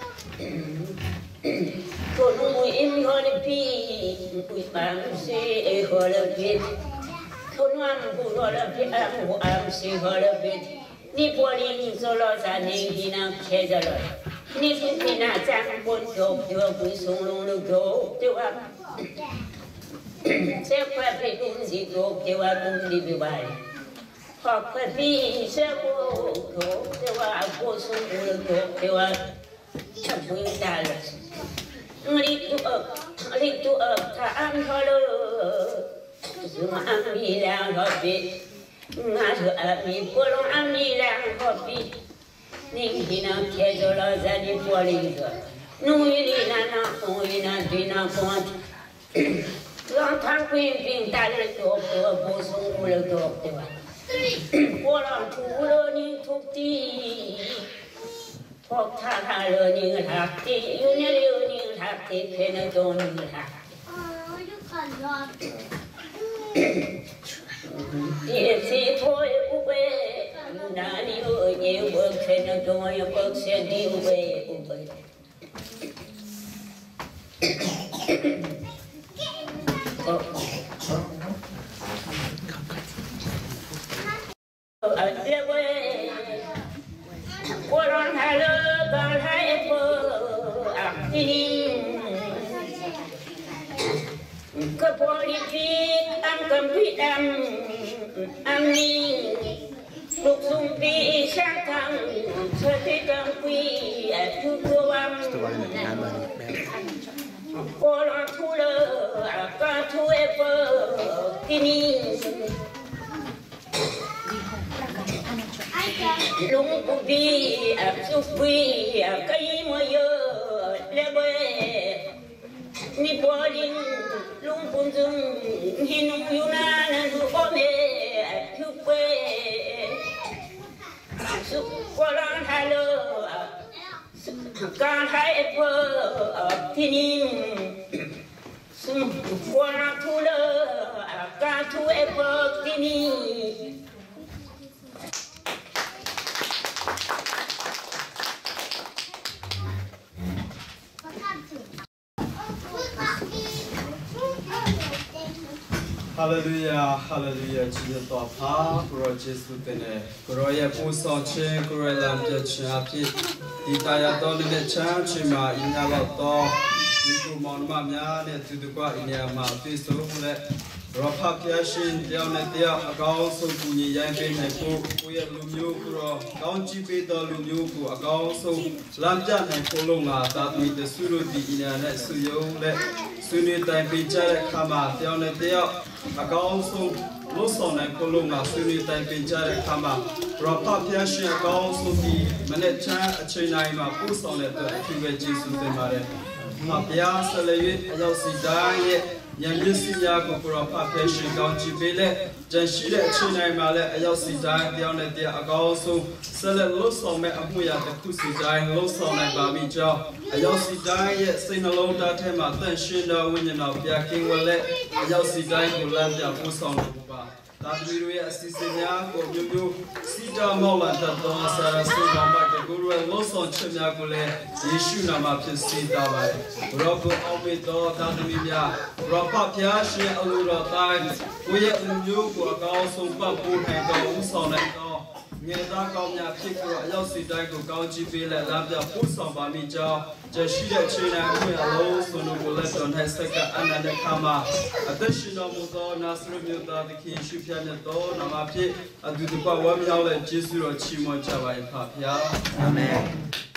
Kau im hole pi, kui pam si e hole pi. Kau am bu hole pi am bu am si hole pi. Ni poli ni solo sa ni hina kezalo. Ni hina jang pun jok jok kui sung long lu jok tiwa. Siapa pi kun si jok tiwa kun di biwai. Kau pi siapa jok tiwa aku sung lu jok tiwa. Campur dalas, ngelitu up, ngelitu up, tak halo, semua ambilang kopi, ngadu ami polong ambilang kopi, ning hina kejola jadi poling tu, nungili nana nungili nana dina kuat, 让他贵宾带来多多不送我了多对吧？我让出了你土地，我他他了你个他的，有你有你个他的，偏了多你个他。也是托不为，哪里有你我偏了多有不些的为不为。列位，我让他了刚才不啊你，个玻璃瓶安根皮安安你，ลูกซุ่มปีช่างทำเธอที่กำปีทุกตัววันโอลาทูเลอกาทูเอเปอร์ที่นี่ลุงปุบีสุปีก็ยิ่งมาเยอะเลยเบ้นี่พอดินลุงปุ่นจึงหินุอยู่นานดูโอเมทุกเป้สุกวารันฮัลโหลการให้เพื่อที่นี่สุกวารันทูเลการทูเอเปอร์ที่นี่哈利路亚，哈利路亚，今天多怕，古罗耶稣的呢，古罗也不少钱，古罗让这钱阿皮，地大家到那边钱去嘛，人家老多，你古忙嘛面呢，就都挂人家嘛最舒服嘞。เราพักแค่ชินเดียวในเดียวเขาส่งกูนี่ยังเป็นให้กูกูอยากลุมยูกูรอเขาจีบต่อลุมยูกูเขาส่งหลังจากให้กูลงมาตัดมีแต่สุรุดีอินาเนี่ยสุยูเลยสุนีแต่ปีเจริญขามาเดียวในเดียวเขาส่งลูกสาวให้กูลงมาสุนีแต่ปีเจริญขามาเราพักแค่ชินเขาส่งที่มันเนี่ยใช้ใช้ในมาผู้สาวเนี่ยตัวที่เวจีสุดเต็มมาเลยมาเปียสเลยเราสิได้ยังยึดสิยากุกราพาเพชิกางจีเบลจันชีเลชินัยมาเลอายาสิจายเดียวในเดียอากาสุสเลลุสองเมอมุยาตะคุสิจายลุสองในบามิจาอายาสิจายเยสินโลดาเทมาตันชินดาวิญญาณเปียกิงวะเลอายาสิจายกุลันจาผู้สองในบุบาตาบิรุยสิสิญาโกยูยูสิจามอลันตะตอสาสุมามาเกกุรุลุสองชิมยากุเลเยซูนามาพิสิตาบายเราก็เอาไปต่อตาดิมิยาเราพักยาเชียอลูราตายกูอยากลุยูกูเขาส่งปั๊บกูให้เขาอุ้มสองในต่อเงี้ยตาเขาเนี่ยพิกเราเอาสิได้กูเขาจีบเลยรับจากผู้สองบามิจาจะชีเดชนะกูอยากรู้สนุกกูเลยตอนให้สักอันนั้นเข้ามาแต่ชินมุตอนาสรุปยุตาที่ขี้ชิพยาเนี่ยโตนามาพิอดูดูว่าว่ามีอะไรจีสุรชิมอจาวายพาพยาอาเมน